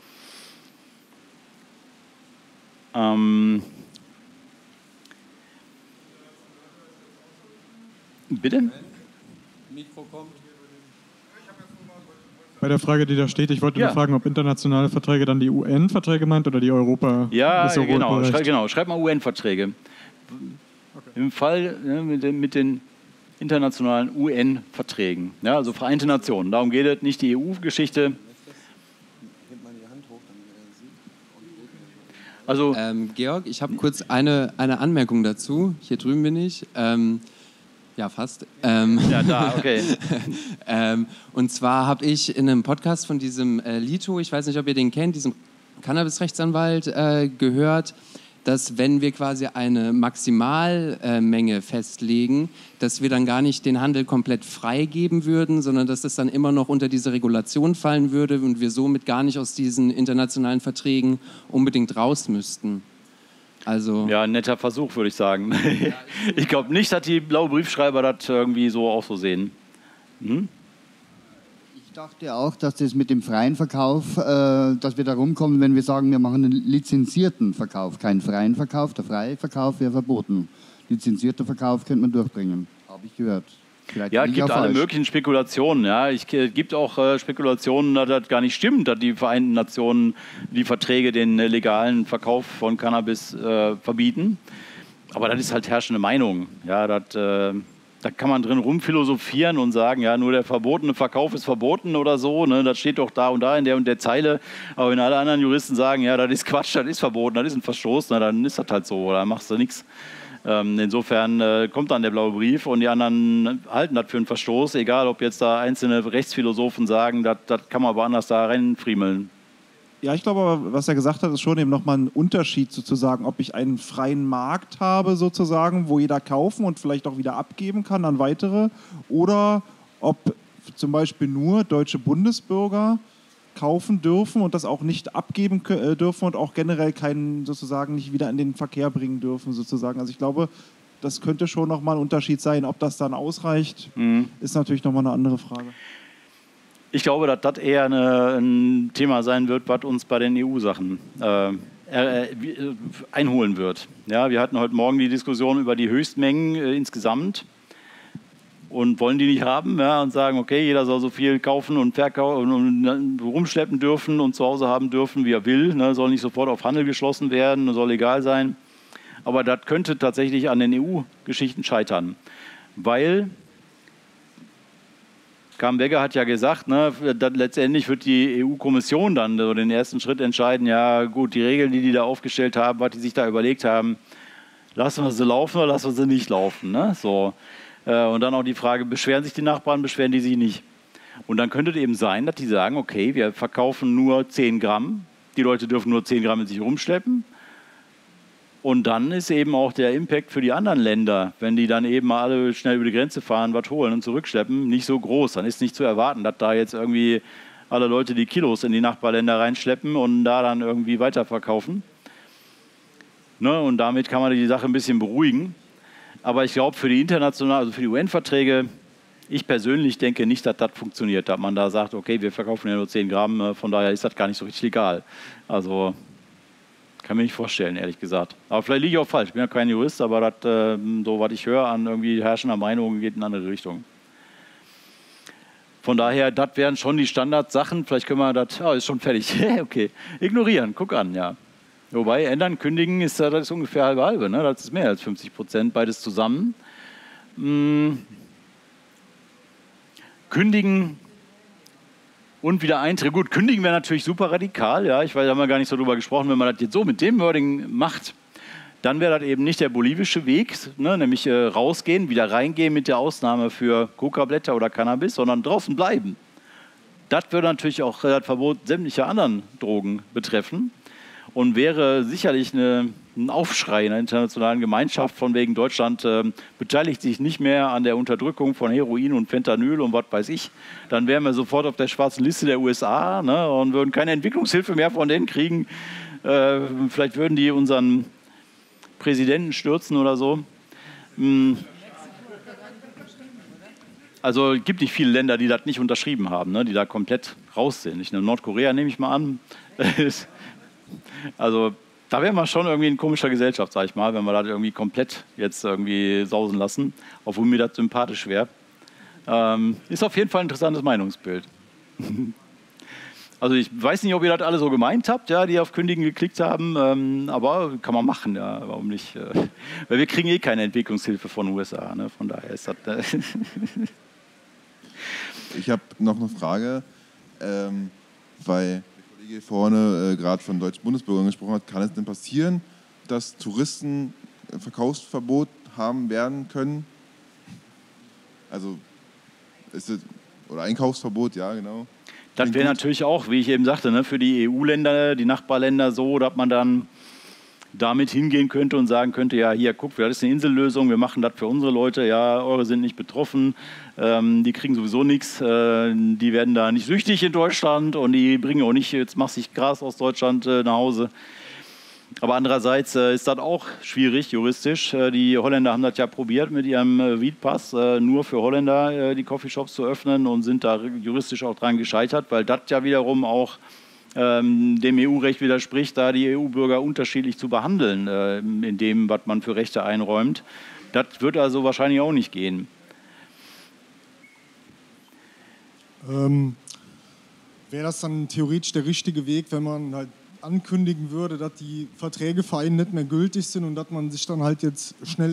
Bitte? Mikro kommt. Bei der Frage, die da steht, ich wollte nur fragen, ob internationale Verträge dann die UN-Verträge meint oder die Europa. Ja, genau. Schreib mal UN-Verträge. Okay. Im Fall mit den internationalen UN-Verträgen, ja, also Vereinte Nationen. Darum geht es, nicht die EU-Geschichte. Also, Georg, ich habe kurz eine Anmerkung dazu. Hier drüben bin ich. Ja, fast. Ja, da, okay. Und zwar habe ich in einem Podcast von diesem Lito, ich weiß nicht, ob ihr den kennt, diesem Cannabis-Rechtsanwalt, gehört, dass wenn wir quasi eine Maximalmenge festlegen, dass wir dann gar nicht den Handel komplett freigeben würden, sondern dass das dann immer noch unter diese Regulation fallen würde und wir somit gar nicht aus diesen internationalen Verträgen unbedingt raus müssten. Also ja, ein netter Versuch, würde ich sagen. Ich glaube nicht, dass die blaue Briefschreiber das irgendwie so auch so sehen. Hm? Ich dachte auch, dass das mit dem freien Verkauf, dass wir da rumkommen, wenn wir sagen, wir machen einen lizenzierten Verkauf, keinen freien Verkauf. Der freie Verkauf wäre verboten. Lizenzierter Verkauf könnte man durchbringen, habe ich gehört. Vielleicht ja, es gibt alle möglichen Spekulationen. Ja. Es gibt auch Spekulationen, dass das gar nicht stimmt, dass die Vereinten Nationen die Verträge den legalen Verkauf von Cannabis verbieten. Aber das ist halt herrschende Meinung. Ja, da kann man drin rumphilosophieren und sagen, ja, nur der verbotene Verkauf ist verboten oder so. Ne? Das steht doch da und da in der und der Zeile. Aber wenn alle anderen Juristen sagen, ja, das ist Quatsch, das ist verboten, das ist ein Verstoß, na, dann ist das halt so, dann machst du nichts. Insofern kommt dann der blaue Brief und die anderen halten das für einen Verstoß, egal ob jetzt da einzelne Rechtsphilosophen sagen, das kann man aber anders da reinfriemeln. Ja, ich glaube aber, was er gesagt hat, ist schon eben nochmal ein Unterschied sozusagen, ob ich einen freien Markt habe sozusagen, wo jeder kaufen und vielleicht auch wieder abgeben kann an weitere, oder ob zum Beispiel nur deutsche Bundesbürger kaufen dürfen und das auch nicht abgeben dürfen und auch generell keinen sozusagen nicht wieder in den Verkehr bringen dürfen sozusagen. Also ich glaube, das könnte schon nochmal ein Unterschied sein. Ob das dann ausreicht, ist natürlich nochmal eine andere Frage. Ich glaube, dass das eher ein Thema sein wird, was uns bei den EU-Sachen einholen wird. Ja, wir hatten heute Morgen die Diskussion über die Höchstmengen insgesamt und wollen die nicht haben, ja, und sagen, okay, jeder soll so viel kaufen und verkaufen und rumschleppen dürfen und zu Hause haben dürfen, wie er will. Ne, soll nicht sofort auf Handel geschlossen werden, soll legal sein. Aber das könnte tatsächlich an den EU-Geschichten scheitern, weil Kamberger hat ja gesagt, ne, letztendlich wird die EU-Kommission dann so den ersten Schritt entscheiden, ja gut, die Regeln, die da aufgestellt haben, was die sich da überlegt haben, lassen wir sie laufen oder lassen wir sie nicht laufen. Ne? So. Und dann auch die Frage, beschweren sich die Nachbarn, beschweren die sich nicht? Und dann könnte es eben sein, dass die sagen, okay, wir verkaufen nur 10 Gramm, die Leute dürfen nur 10 Gramm mit sich rumschleppen. Und dann ist eben auch der Impact für die anderen Länder, wenn die dann eben mal alle schnell über die Grenze fahren, was holen und zurückschleppen, nicht so groß. Dann ist nicht zu erwarten, dass da jetzt irgendwie alle Leute die Kilos in die Nachbarländer reinschleppen und da dann irgendwie weiterverkaufen. Ne? Und damit kann man die Sache ein bisschen beruhigen. Aber ich glaube, für die internationalen, also für die UN-Verträge, ich persönlich denke nicht, dass das funktioniert, dass man da sagt, okay, wir verkaufen ja nur 10 Gramm, von daher ist das gar nicht so richtig legal. Also kann mir nicht vorstellen, ehrlich gesagt. Aber vielleicht liege ich auch falsch. Ich bin ja kein Jurist, aber das, so was ich höre an irgendwie herrschender Meinung, geht in eine andere Richtung. Von daher, das wären schon die Standardsachen. Vielleicht können wir das, ist schon fertig. Okay, ignorieren, guck an, ja. Wobei, ändern, kündigen, das ist ungefähr halbe. Ne? Das ist mehr als 50%, beides zusammen. Kündigen und wieder eintreten. Gut, kündigen wäre natürlich super radikal. Ja, ich weiß, da haben wir gar nicht so drüber gesprochen. Wenn man das jetzt so mit dem Wording macht, dann wäre das eben nicht der bolivische Weg, ne, nämlich rausgehen, wieder reingehen mit der Ausnahme für Coca-Blätter oder Cannabis, sondern draußen bleiben. Das würde natürlich auch das Verbot sämtlicher anderen Drogen betreffen und wäre sicherlich ein Aufschrei in der internationalen Gemeinschaft von wegen Deutschland beteiligt sich nicht mehr an der Unterdrückung von Heroin und Fentanyl und was weiß ich. Dann wären wir sofort auf der schwarzen Liste der USA, ne, und würden keine Entwicklungshilfe mehr von denen kriegen. Vielleicht würden die unseren Präsidenten stürzen oder so. Also es gibt nicht viele Länder, die das nicht unterschrieben haben, ne, die da komplett raus sind. Ich, Nordkorea nehme ich mal an. Also da wären wir schon irgendwie in komischer Gesellschaft, sag ich mal, wenn wir das irgendwie komplett jetzt irgendwie sausen lassen, obwohl mir das sympathisch wäre. Ist auf jeden Fall ein interessantes Meinungsbild. Also ich weiß nicht, ob ihr das alle so gemeint habt, ja, die auf Kündigen geklickt haben, aber kann man machen, ja, warum nicht? Weil wir kriegen eh keine Entwicklungshilfe von den USA, ne? Von daher ist das... Ich habe noch eine Frage, weil hier vorne gerade von deutschen Bundesbürgern gesprochen hat, kann es denn passieren, dass Touristen ein Verkaufsverbot haben werden können? Also, ist es, oder Einkaufsverbot, ja, genau. Das wäre natürlich auch, wie ich eben sagte, ne, für die EU-Länder, die Nachbarländer so, dass man dann damit hingehen könnte und sagen könnte, ja, hier, guck, das ist eine Insellösung, wir machen das für unsere Leute, ja, eure sind nicht betroffen, die kriegen sowieso nichts, die werden da nicht süchtig in Deutschland und die bringen auch nicht jetzt massig Gras aus Deutschland nach Hause. Aber andererseits ist das auch schwierig juristisch. Die Holländer haben das ja probiert mit ihrem Weedpass, nur für Holländer die Coffeeshops zu öffnen und sind da juristisch auch dran gescheitert, weil das ja wiederum auch dem EU-Recht widerspricht, da die EU-Bürger unterschiedlich zu behandeln in dem, was man für Rechte einräumt. Das wird also wahrscheinlich auch nicht gehen. Wäre das dann theoretisch der richtige Weg, wenn man halt ankündigen würde, dass die Verträge für einen nicht mehr gültig sind und dass man sich dann halt jetzt schnell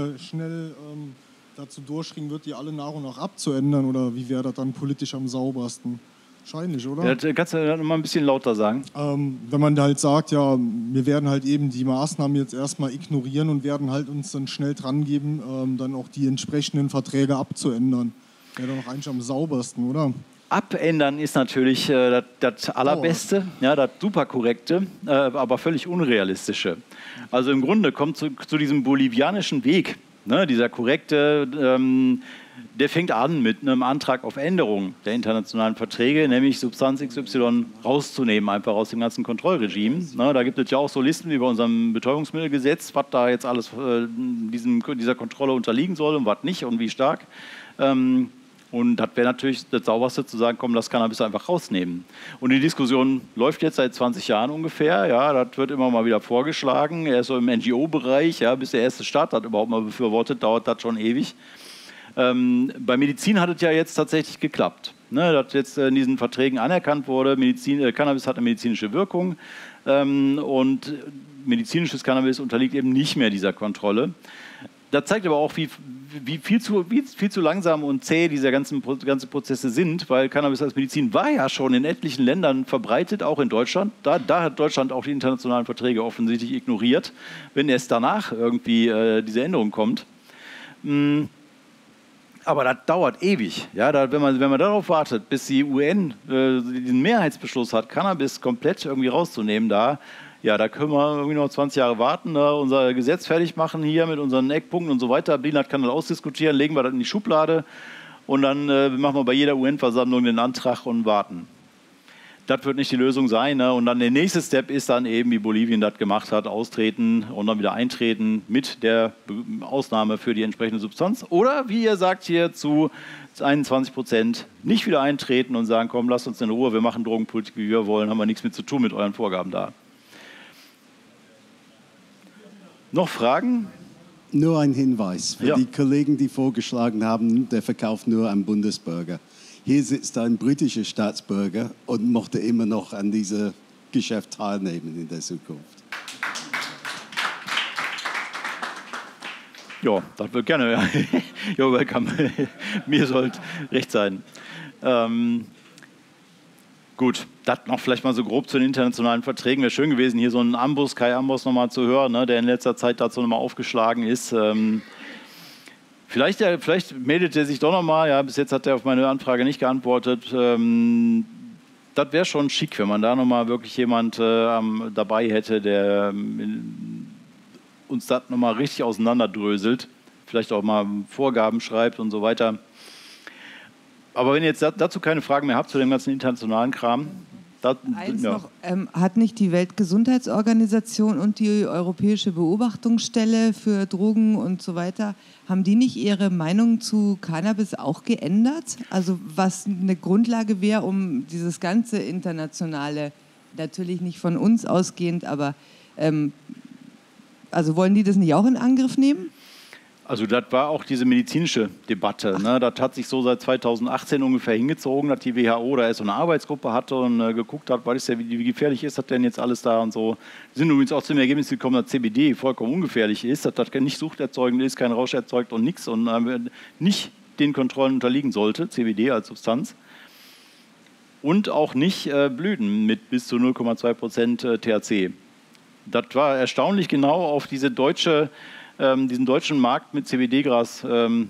dazu durchringen wird, die alle nach und nach abzuändern? Oder wie wäre das dann politisch am saubersten? Wahrscheinlich, oder? Ja, kannst du noch mal ein bisschen lauter sagen? Wenn man halt sagt, ja, wir werden halt eben die Maßnahmen jetzt erstmal ignorieren und werden halt uns dann schnell dran geben, dann auch die entsprechenden Verträge abzuändern. Wäre doch eigentlich am saubersten, oder? Abändern ist natürlich das Allerbeste, ja, das Superkorrekte, aber völlig Unrealistische. Also im Grunde kommt zu diesem bolivianischen Weg, ne, dieser korrekte, der fängt an mit einem Antrag auf Änderung der internationalen Verträge, nämlich Substanz XY rauszunehmen, einfach aus dem ganzen Kontrollregime. Ne, da gibt es ja auch so Listen wie bei unserem Betäubungsmittelgesetz, was da jetzt alles dieser Kontrolle unterliegen soll und was nicht und wie stark. Und das wäre natürlich das Sauberste zu sagen, komm, lass Cannabis einfach rausnehmen. Und die Diskussion läuft jetzt seit 20 Jahren ungefähr. Ja, das wird immer mal wieder vorgeschlagen. Erst so im NGO-Bereich, ja, bis der erste Staat das überhaupt mal befürwortet, dauert das schon ewig. Bei Medizin hat es ja jetzt tatsächlich geklappt. Ne, dass jetzt in diesen Verträgen anerkannt wurde, Cannabis hat eine medizinische Wirkung und medizinisches Cannabis unterliegt eben nicht mehr dieser Kontrolle. Das zeigt aber auch, wie viel zu langsam und zäh diese ganzen Prozesse sind, weil Cannabis als Medizin war ja schon in etlichen Ländern verbreitet, auch in Deutschland. Da hat Deutschland auch die internationalen Verträge offensichtlich ignoriert, wenn erst danach irgendwie diese Änderung kommt. Aber das dauert ewig. Ja, wenn man darauf wartet, bis die UN diesen Mehrheitsbeschluss hat, Cannabis komplett irgendwie rauszunehmen, da können wir irgendwie noch 20 Jahre warten, unser Gesetz fertig machen hier mit unseren Eckpunkten und so weiter. Blinert kann das ausdiskutieren, legen wir das in die Schublade und dann machen wir bei jeder UN-Versammlung den Antrag und warten. Das wird nicht die Lösung sein. Ne? Und dann der nächste Step ist dann eben, wie Bolivien das gemacht hat, austreten und dann wieder eintreten mit der Ausnahme für die entsprechende Substanz. Oder, wie ihr sagt hier, zu 21% nicht wieder eintreten und sagen, komm, lasst uns in Ruhe, wir machen Drogenpolitik, wie wir wollen, haben wir nichts mit zu tun mit euren Vorgaben da. Noch Fragen? Nur ein Hinweis für die Kollegen, die vorgeschlagen haben, der verkauft nur an Bundesbürger. Hier sitzt ein britischer Staatsbürger und möchte immer noch an diesem Geschäft teilnehmen in der Zukunft. Ja, das wird gerne. Ja, welcome. Mir sollte recht sein. Gut, das noch vielleicht mal so grob zu den internationalen Verträgen. Wäre schön gewesen, hier so einen Kai Ambos nochmal zu hören, ne, der in letzter Zeit dazu nochmal aufgeschlagen ist. Vielleicht meldet er sich doch nochmal. Ja, bis jetzt hat er auf meine Anfrage nicht geantwortet. Das wäre schon schick, wenn man da nochmal wirklich jemand dabei hätte, der uns das nochmal richtig auseinanderdröselt. Vielleicht auch mal Vorgaben schreibt und so weiter. Aber wenn ihr jetzt dazu keine Fragen mehr habt zu dem ganzen internationalen Kram, noch, hat nicht die Weltgesundheitsorganisation und die Europäische Beobachtungsstelle für Drogen und so weiter, haben die nicht ihre Meinung zu Cannabis auch geändert? Also was eine Grundlage wäre, um dieses ganze internationale, natürlich nicht von uns ausgehend, aber also wollen die das nicht auch in Angriff nehmen? Also das war auch diese medizinische Debatte. Ne? Das hat sich so seit 2018 ungefähr hingezogen, dass die WHO da erst so eine Arbeitsgruppe hatte und geguckt hat, wie gefährlich ist das denn jetzt alles da und so. Die sind übrigens auch zu dem Ergebnis gekommen, dass CBD vollkommen ungefährlich ist, dass das nicht suchterzeugend ist, kein Rausch erzeugt und nichts und nicht den Kontrollen unterliegen sollte, CBD als Substanz. Und auch nicht Blüten mit bis zu 0,2% THC. Das war erstaunlich genau auf diesen deutschen Markt mit CBD-Gras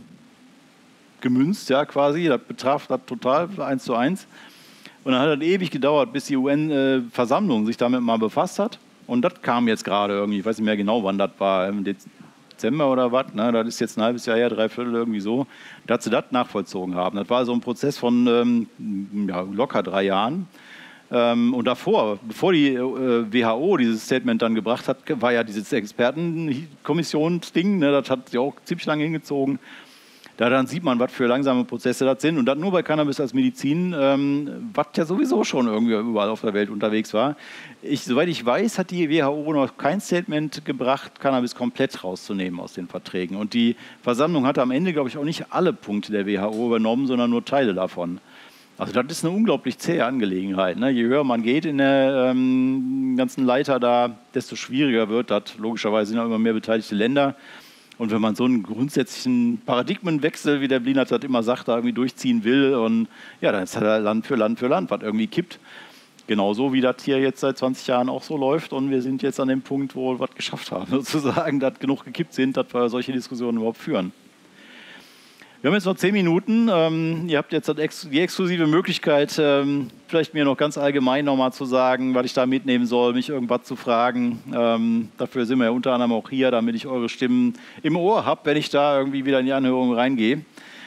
gemünzt, ja, quasi. Das betraf das total 1:1. Und dann hat es ewig gedauert, bis die UN-Versammlung sich damit mal befasst hat. Und das kam jetzt gerade irgendwie, ich weiß nicht mehr genau, wann das war, im Dezember oder was. Ne? Das ist jetzt ein halbes Jahr her, 3/4 irgendwie so, dass sie das nachvollzogen haben. Das war so ein Prozess von locker 3 Jahren. Und davor, bevor die WHO dieses Statement dann gebracht hat, war ja dieses Expertenkommissionsding, ne, das hat sich auch ziemlich lange hingezogen. Da dann sieht man, was für langsame Prozesse das sind. Und das nur bei Cannabis als Medizin, was ja sowieso schon irgendwie überall auf der Welt unterwegs war. Soweit ich weiß, hat die WHO noch kein Statement gebracht, Cannabis komplett rauszunehmen aus den Verträgen. Und die Versammlung hatte am Ende, glaube ich, auch nicht alle Punkte der WHO übernommen, sondern nur Teile davon. Also das ist eine unglaublich zähe Angelegenheit. Ne? Je höher man geht in der ganzen Leiter da, desto schwieriger wird das. Logischerweise sind auch immer mehr beteiligte Länder. Und wenn man so einen grundsätzlichen Paradigmenwechsel, wie der Blinert das immer sagt, da irgendwie durchziehen will, und ja, dann ist halt Land für Land für Land, was irgendwie kippt. Genauso wie das hier jetzt seit 20 Jahren auch so läuft. Und wir sind jetzt an dem Punkt, wo wir was geschafft haben, sozusagen, dass genug gekippt sind, dass wir solche Diskussionen überhaupt führen. Wir haben jetzt noch 10 Minuten. Ihr habt jetzt die exklusive Möglichkeit, vielleicht mir noch ganz allgemein nochmal zu sagen, was ich da mitnehmen soll, mich irgendwas zu fragen. Dafür sind wir ja unter anderem auch hier, damit ich eure Stimmen im Ohr habe, wenn ich da irgendwie wieder in die Anhörung reingehe.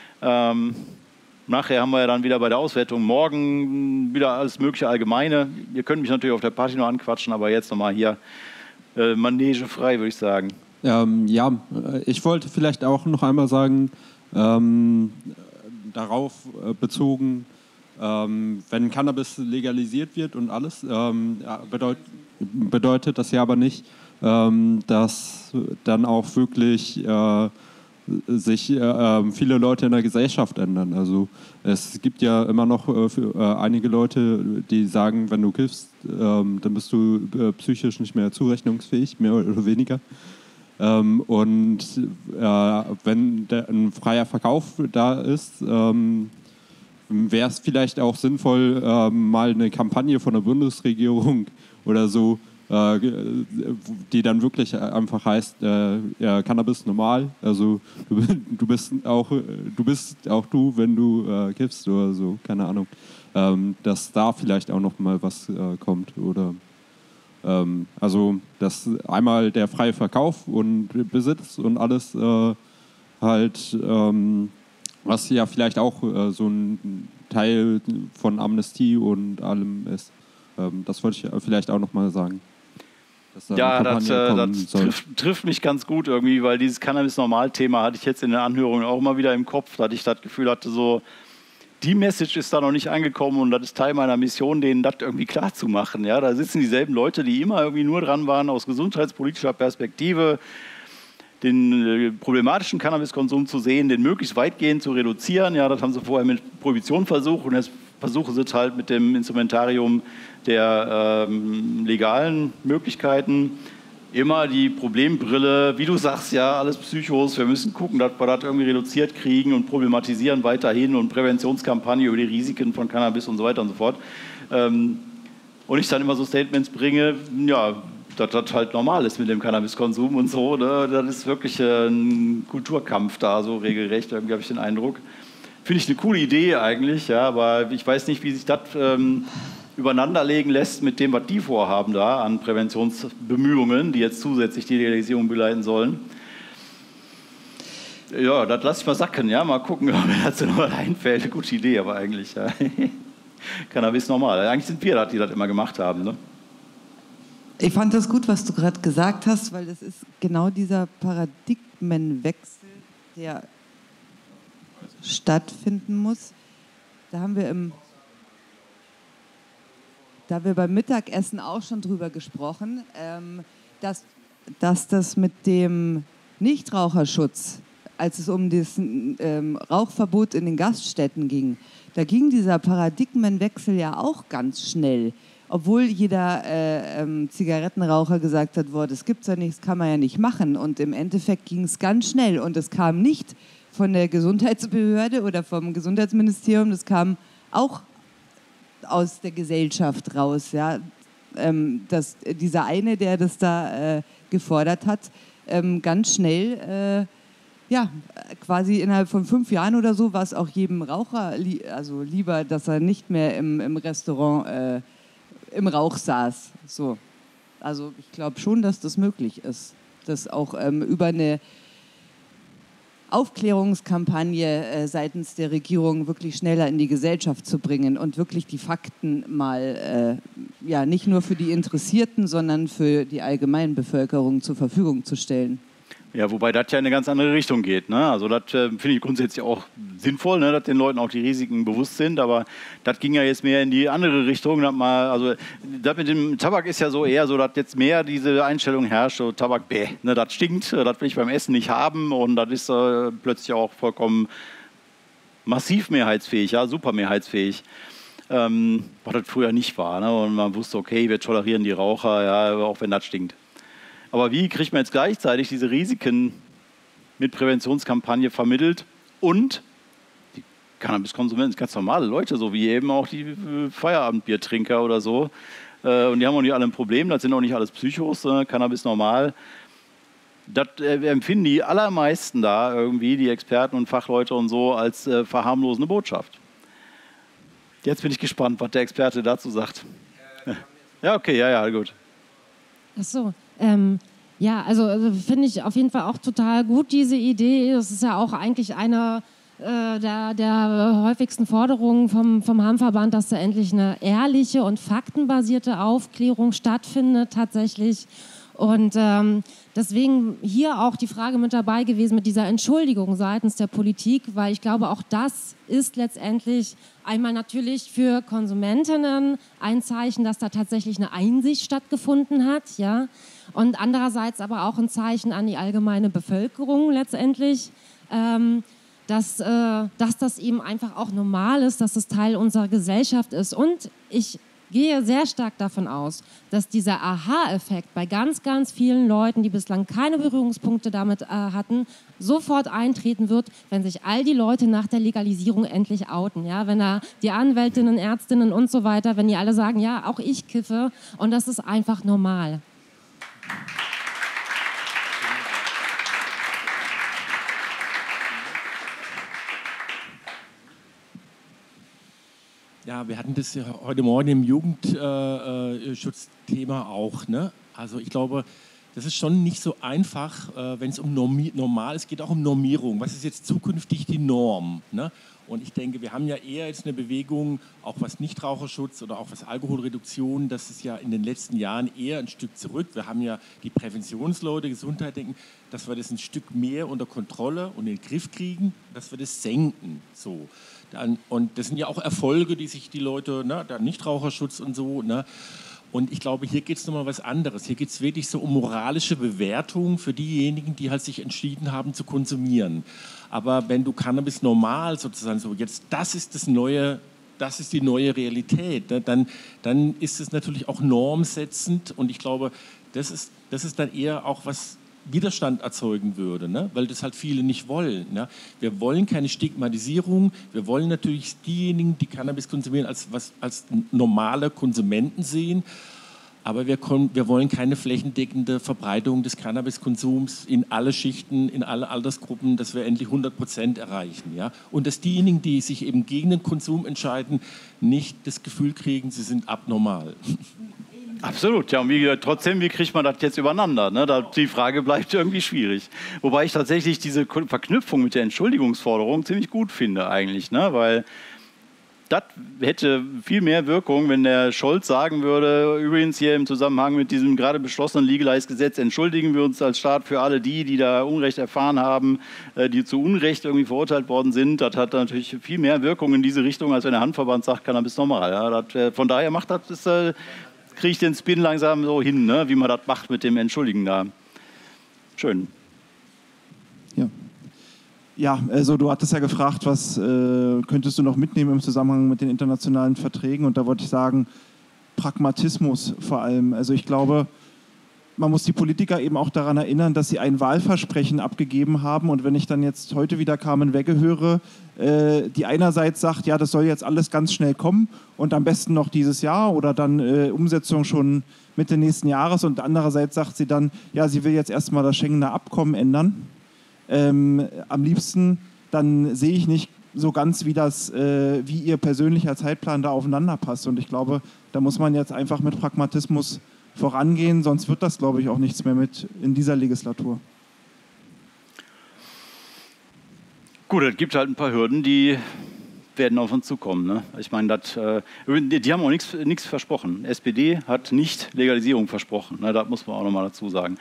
Nachher haben wir ja dann wieder bei der Auswertung morgen wieder alles mögliche Allgemeine. Ihr könnt mich natürlich auf der Party noch anquatschen, aber jetzt nochmal hier Manege frei, würde ich sagen. Ja, ich wollte vielleicht auch noch einmal sagen, darauf bezogen, wenn Cannabis legalisiert wird und alles, bedeutet das ja aber nicht, dass dann auch wirklich sich viele Leute in der Gesellschaft ändern. Also es gibt ja immer noch einige Leute, die sagen, wenn du kiffst, dann bist du psychisch nicht mehr zurechnungsfähig, mehr oder weniger. Und wenn ein freier Verkauf da ist, wäre es vielleicht auch sinnvoll, mal eine Kampagne von der Bundesregierung oder so, die dann wirklich einfach heißt, Cannabis normal, also du bist auch du, wenn du kiffst oder so, keine Ahnung, dass da vielleicht auch noch mal was kommt oder also dass einmal der freie Verkauf und Besitz und alles halt, was ja vielleicht auch so ein Teil von Amnestie und allem ist. Das wollte ich vielleicht auch noch mal sagen. Ja, das trifft mich ganz gut irgendwie, weil dieses Cannabis-Normal-Thema hatte ich jetzt in den Anhörungen auch immer wieder im Kopf, dass ich das Gefühl hatte, so die Message ist da noch nicht angekommen und das ist Teil meiner Mission, denen das irgendwie klar zu machen. Ja, da sitzen dieselben Leute, die immer irgendwie nur dran waren, aus gesundheitspolitischer Perspektive den problematischen Cannabiskonsum zu sehen, den möglichst weitgehend zu reduzieren. Ja, das haben sie vorher mit Prohibition versucht und jetzt versuchen sie es halt mit dem Instrumentarium der legalen Möglichkeiten. Immer die Problembrille, wie du sagst, ja, alles Psychos, wir müssen gucken, dass wir das irgendwie reduziert kriegen und problematisieren weiterhin und Präventionskampagne über die Risiken von Cannabis und so weiter und so fort. Und ich dann immer so Statements bringe, ja, dass das halt normal ist mit dem Cannabiskonsum und so, ne? Das ist wirklich ein Kulturkampf da, so regelrecht, irgendwie habe ich den Eindruck. Finde ich eine coole Idee eigentlich, ja, aber ich weiß nicht, wie sich das übereinanderlegen lässt mit dem, was die vorhaben da an Präventionsbemühungen, die jetzt zusätzlich die Legalisierung begleiten sollen. Ja, das lasse ich mal sacken, ja, mal gucken, ob mir dazu noch was einfällt. Eine gute Idee, aber eigentlich, ja. Cannabis normal. Eigentlich sind wir das, die das immer gemacht haben, ne? Ich fand das gut, was du gerade gesagt hast, weil das ist genau dieser Paradigmenwechsel, der stattfinden muss. Da haben wir beim Mittagessen auch schon drüber gesprochen, dass das mit dem Nichtraucherschutz, als es um das Rauchverbot in den Gaststätten ging, da ging dieser Paradigmenwechsel ja auch ganz schnell. Obwohl jeder Zigarettenraucher gesagt hat, boah, das gibt's ja nicht, das kann man ja nicht machen. Und im Endeffekt ging es ganz schnell. Und es kam nicht von der Gesundheitsbehörde oder vom Gesundheitsministerium, das kam auch aus der Gesellschaft raus. Ja? Dieser eine, der das da gefordert hat, ganz schnell, quasi innerhalb von 5 Jahren oder so, war es auch jedem Raucher lieber, dass er nicht mehr im Restaurant im Rauch saß. So. Also ich glaube schon, dass das möglich ist, das auch über eine Aufklärungskampagne seitens der Regierung wirklich schneller in die Gesellschaft zu bringen und wirklich die Fakten mal nicht nur für die Interessierten, sondern für die Allgemeinbevölkerung zur Verfügung zu stellen. Ja, wobei das ja in eine ganz andere Richtung geht. Ne? Also das finde ich grundsätzlich auch sinnvoll, ne? Dass den Leuten auch die Risiken bewusst sind. Aber das ging ja jetzt mehr in die andere Richtung. Also das mit dem Tabak ist ja so eher so, dass jetzt mehr diese Einstellung herrscht, so Tabak, ne? Das stinkt, das will ich beim Essen nicht haben. Und das ist plötzlich auch vollkommen massiv mehrheitsfähig, ja, super mehrheitsfähig. Was das früher nicht war. Ne? Und man wusste, okay, wir tolerieren die Raucher, ja, auch wenn das stinkt. Aber wie kriegt man jetzt gleichzeitig diese Risiken mit Präventionskampagne vermittelt und die Cannabiskonsumenten sind ganz normale Leute, so wie eben auch die Feierabendbiertrinker oder so. Und die haben auch nicht alle ein Problem, das sind auch nicht alles Psychos, Cannabis normal. Das empfinden die allermeisten da irgendwie, die Experten und Fachleute und so, als verharmlosende Botschaft. Jetzt bin ich gespannt, was der Experte dazu sagt. Ja, okay, ja, gut. Ach so. Also finde ich auf jeden Fall auch total gut, diese Idee. Das ist ja auch eigentlich eine der häufigsten Forderungen vom Harmverband, dass da endlich eine ehrliche und faktenbasierte Aufklärung stattfindet tatsächlich. Und deswegen hier auch die Frage mit dabei gewesen mit dieser Entschuldigung seitens der Politik, weil ich glaube, auch das ist letztendlich einmal natürlich für Konsumentinnen ein Zeichen, dass da tatsächlich eine Einsicht stattgefunden hat, ja, und andererseits aber auch ein Zeichen an die allgemeine Bevölkerung letztendlich, dass das eben einfach auch normal ist, dass es Teil unserer Gesellschaft ist. Und ich gehe sehr stark davon aus, dass dieser Aha-Effekt bei ganz, ganz vielen Leuten, die bislang keine Berührungspunkte damit hatten, sofort eintreten wird, wenn sich all die Leute nach der Legalisierung endlich outen. Ja? Wenn da die Anwältinnen, Ärztinnen und so weiter, wenn die alle sagen, ja, auch ich kiffe und das ist einfach normal. Ja, wir hatten das ja heute Morgen im Jugendschutzthema auch. Ne? Also ich glaube, das ist schon nicht so einfach, wenn es um normal, es geht auch um Normierung. Was ist jetzt zukünftig die Norm? Ne? Und ich denke, wir haben ja eher jetzt eine Bewegung, auch was Nichtraucherschutz oder auch was Alkoholreduktion, das ist ja in den letzten Jahren eher ein Stück zurück. Wir haben ja die Präventionsleute, Gesundheit denken, dass wir das ein Stück mehr unter Kontrolle und in den Griff kriegen, dass wir das senken. So. Und das sind ja auch Erfolge, die sich die Leute, ne, der Nichtraucherschutz und so, ne. Und ich glaube, hier geht es nochmal was anderes. Hier geht es wirklich so um moralische Bewertung für diejenigen, die halt sich entschieden haben zu konsumieren. Aber wenn du Cannabis normal sozusagen so, jetzt das ist die neue Realität, ne, dann ist es natürlich auch normsetzend und ich glaube, das ist dann eher auch was Widerstand erzeugen würde, ne? Weil das halt viele nicht wollen. Ne? Wir wollen keine Stigmatisierung, wir wollen natürlich diejenigen, die Cannabis konsumieren, als normale Konsumenten sehen, aber wir wollen keine flächendeckende Verbreitung des Cannabiskonsums in alle Schichten, in alle Altersgruppen, dass wir endlich 100% erreichen. Ja? Und dass diejenigen, die sich eben gegen den Konsum entscheiden, nicht das Gefühl kriegen, sie sind abnormal. Absolut, ja, und trotzdem, wie kriegt man das jetzt übereinander? Ne? Die Frage bleibt irgendwie schwierig. Wobei ich tatsächlich diese Verknüpfung mit der Entschuldigungsforderung ziemlich gut finde eigentlich, ne? Weil das hätte viel mehr Wirkung, wenn der Scholz sagen würde, übrigens hier im Zusammenhang mit diesem gerade beschlossenen Legalize-Gesetz entschuldigen wir uns als Staat für alle die da Unrecht erfahren haben, die zu Unrecht irgendwie verurteilt worden sind. Das hat natürlich viel mehr Wirkung in diese Richtung, als wenn der Handverband sagt, Cannabis normal. Ja? Von daher macht das kriege ich den Spin langsam so hin, ne? Wie man das macht mit dem Entschuldigen da. Schön. Ja, also du hattest ja gefragt, was könntest du noch mitnehmen im Zusammenhang mit den internationalen Verträgen? Und da wollte ich sagen, Pragmatismus vor allem. Also ich glaube, man muss die Politiker eben auch daran erinnern, dass sie ein Wahlversprechen abgegeben haben. Und wenn ich dann jetzt heute wieder Carmen Wegge höre, die einerseits sagt, ja, das soll jetzt alles ganz schnell kommen und am besten noch dieses Jahr oder dann Umsetzung schon Mitte nächsten Jahres und andererseits sagt sie dann, ja, sie will jetzt erstmal das Schengener Abkommen ändern. Am liebsten, dann sehe ich nicht so ganz, wie ihr persönlicher Zeitplan da aufeinander passt. Und ich glaube, da muss man jetzt einfach mit Pragmatismus vorangehen, sonst wird das, glaube ich, auch nichts mehr mit in dieser Legislatur. Gut, es gibt halt ein paar Hürden, die werden auf uns zukommen. Ne? Ich meine, die haben auch nichts versprochen. SPD hat nicht Legalisierung versprochen. Ne? Das muss man auch nochmal dazu sagen.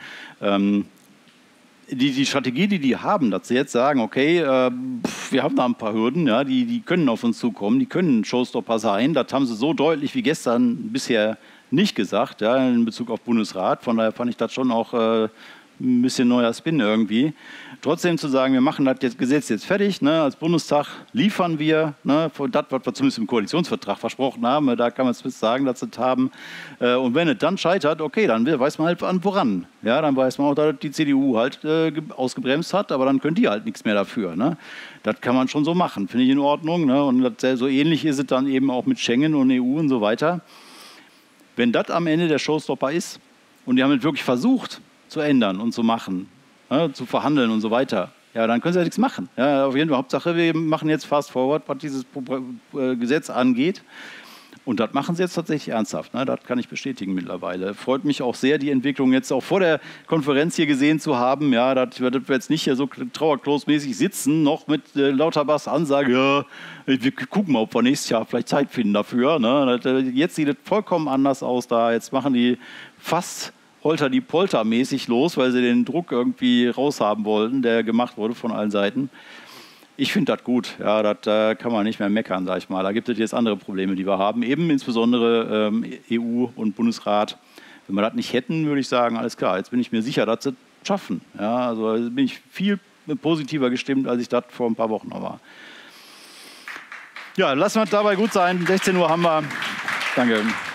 Die Strategie, die haben, dass sie jetzt sagen, okay, wir haben da ein paar Hürden, ja, die können auf uns zukommen, die können Showstopper sein. Das haben sie so deutlich wie gestern bisher nicht gesagt, ja, in Bezug auf Bundesrat. Von daher fand ich das schon auch ein bisschen neuer Spin irgendwie. Trotzdem zu sagen, wir machen das Gesetz jetzt fertig, ne, als Bundestag liefern wir, ne, das, was wir zumindest im Koalitionsvertrag versprochen haben, da kann man zumindest sagen, dass sie es haben. Und wenn es dann scheitert, okay, dann weiß man halt woran. Ja, dann weiß man auch, dass die CDU halt ausgebremst hat, aber dann können die halt nichts mehr dafür. Ne. Das kann man schon so machen, finde ich in Ordnung. Ne. Und so ähnlich ist es dann eben auch mit Schengen und EU und so weiter. Wenn das am Ende der Showstopper ist und die haben es wirklich versucht zu ändern und zu machen, ne, zu verhandeln und so weiter, ja, dann können sie ja nichts machen. Ja, auf jeden Fall, Hauptsache, wir machen jetzt fast forward, was dieses Gesetz angeht. Und das machen sie jetzt tatsächlich ernsthaft. Ne? Das kann ich bestätigen mittlerweile. Freut mich auch sehr, die Entwicklung jetzt auch vor der Konferenz hier gesehen zu haben. Ja, dass wir jetzt nicht hier so trauerklosmäßig sitzen, noch mit lauter Bass Ansage, ja, wir gucken mal, ob wir nächstes Jahr vielleicht Zeit finden dafür. Ne? Jetzt sieht es vollkommen anders aus da. Jetzt machen die fast Holter-die-Polter-mäßig los, weil sie den Druck irgendwie raushaben wollten, der gemacht wurde von allen Seiten. Ich finde das gut, ja, das kann man nicht mehr meckern, sag ich mal. Da gibt es jetzt andere Probleme, die wir haben, eben insbesondere EU und Bundesrat. Wenn wir das nicht hätten, würde ich sagen, alles klar, jetzt bin ich mir sicher, dass sie es schaffen. Ja, also bin ich viel positiver gestimmt, als ich das vor ein paar Wochen noch war. Ja, lassen wir es dabei gut sein. 16 Uhr haben wir. Danke.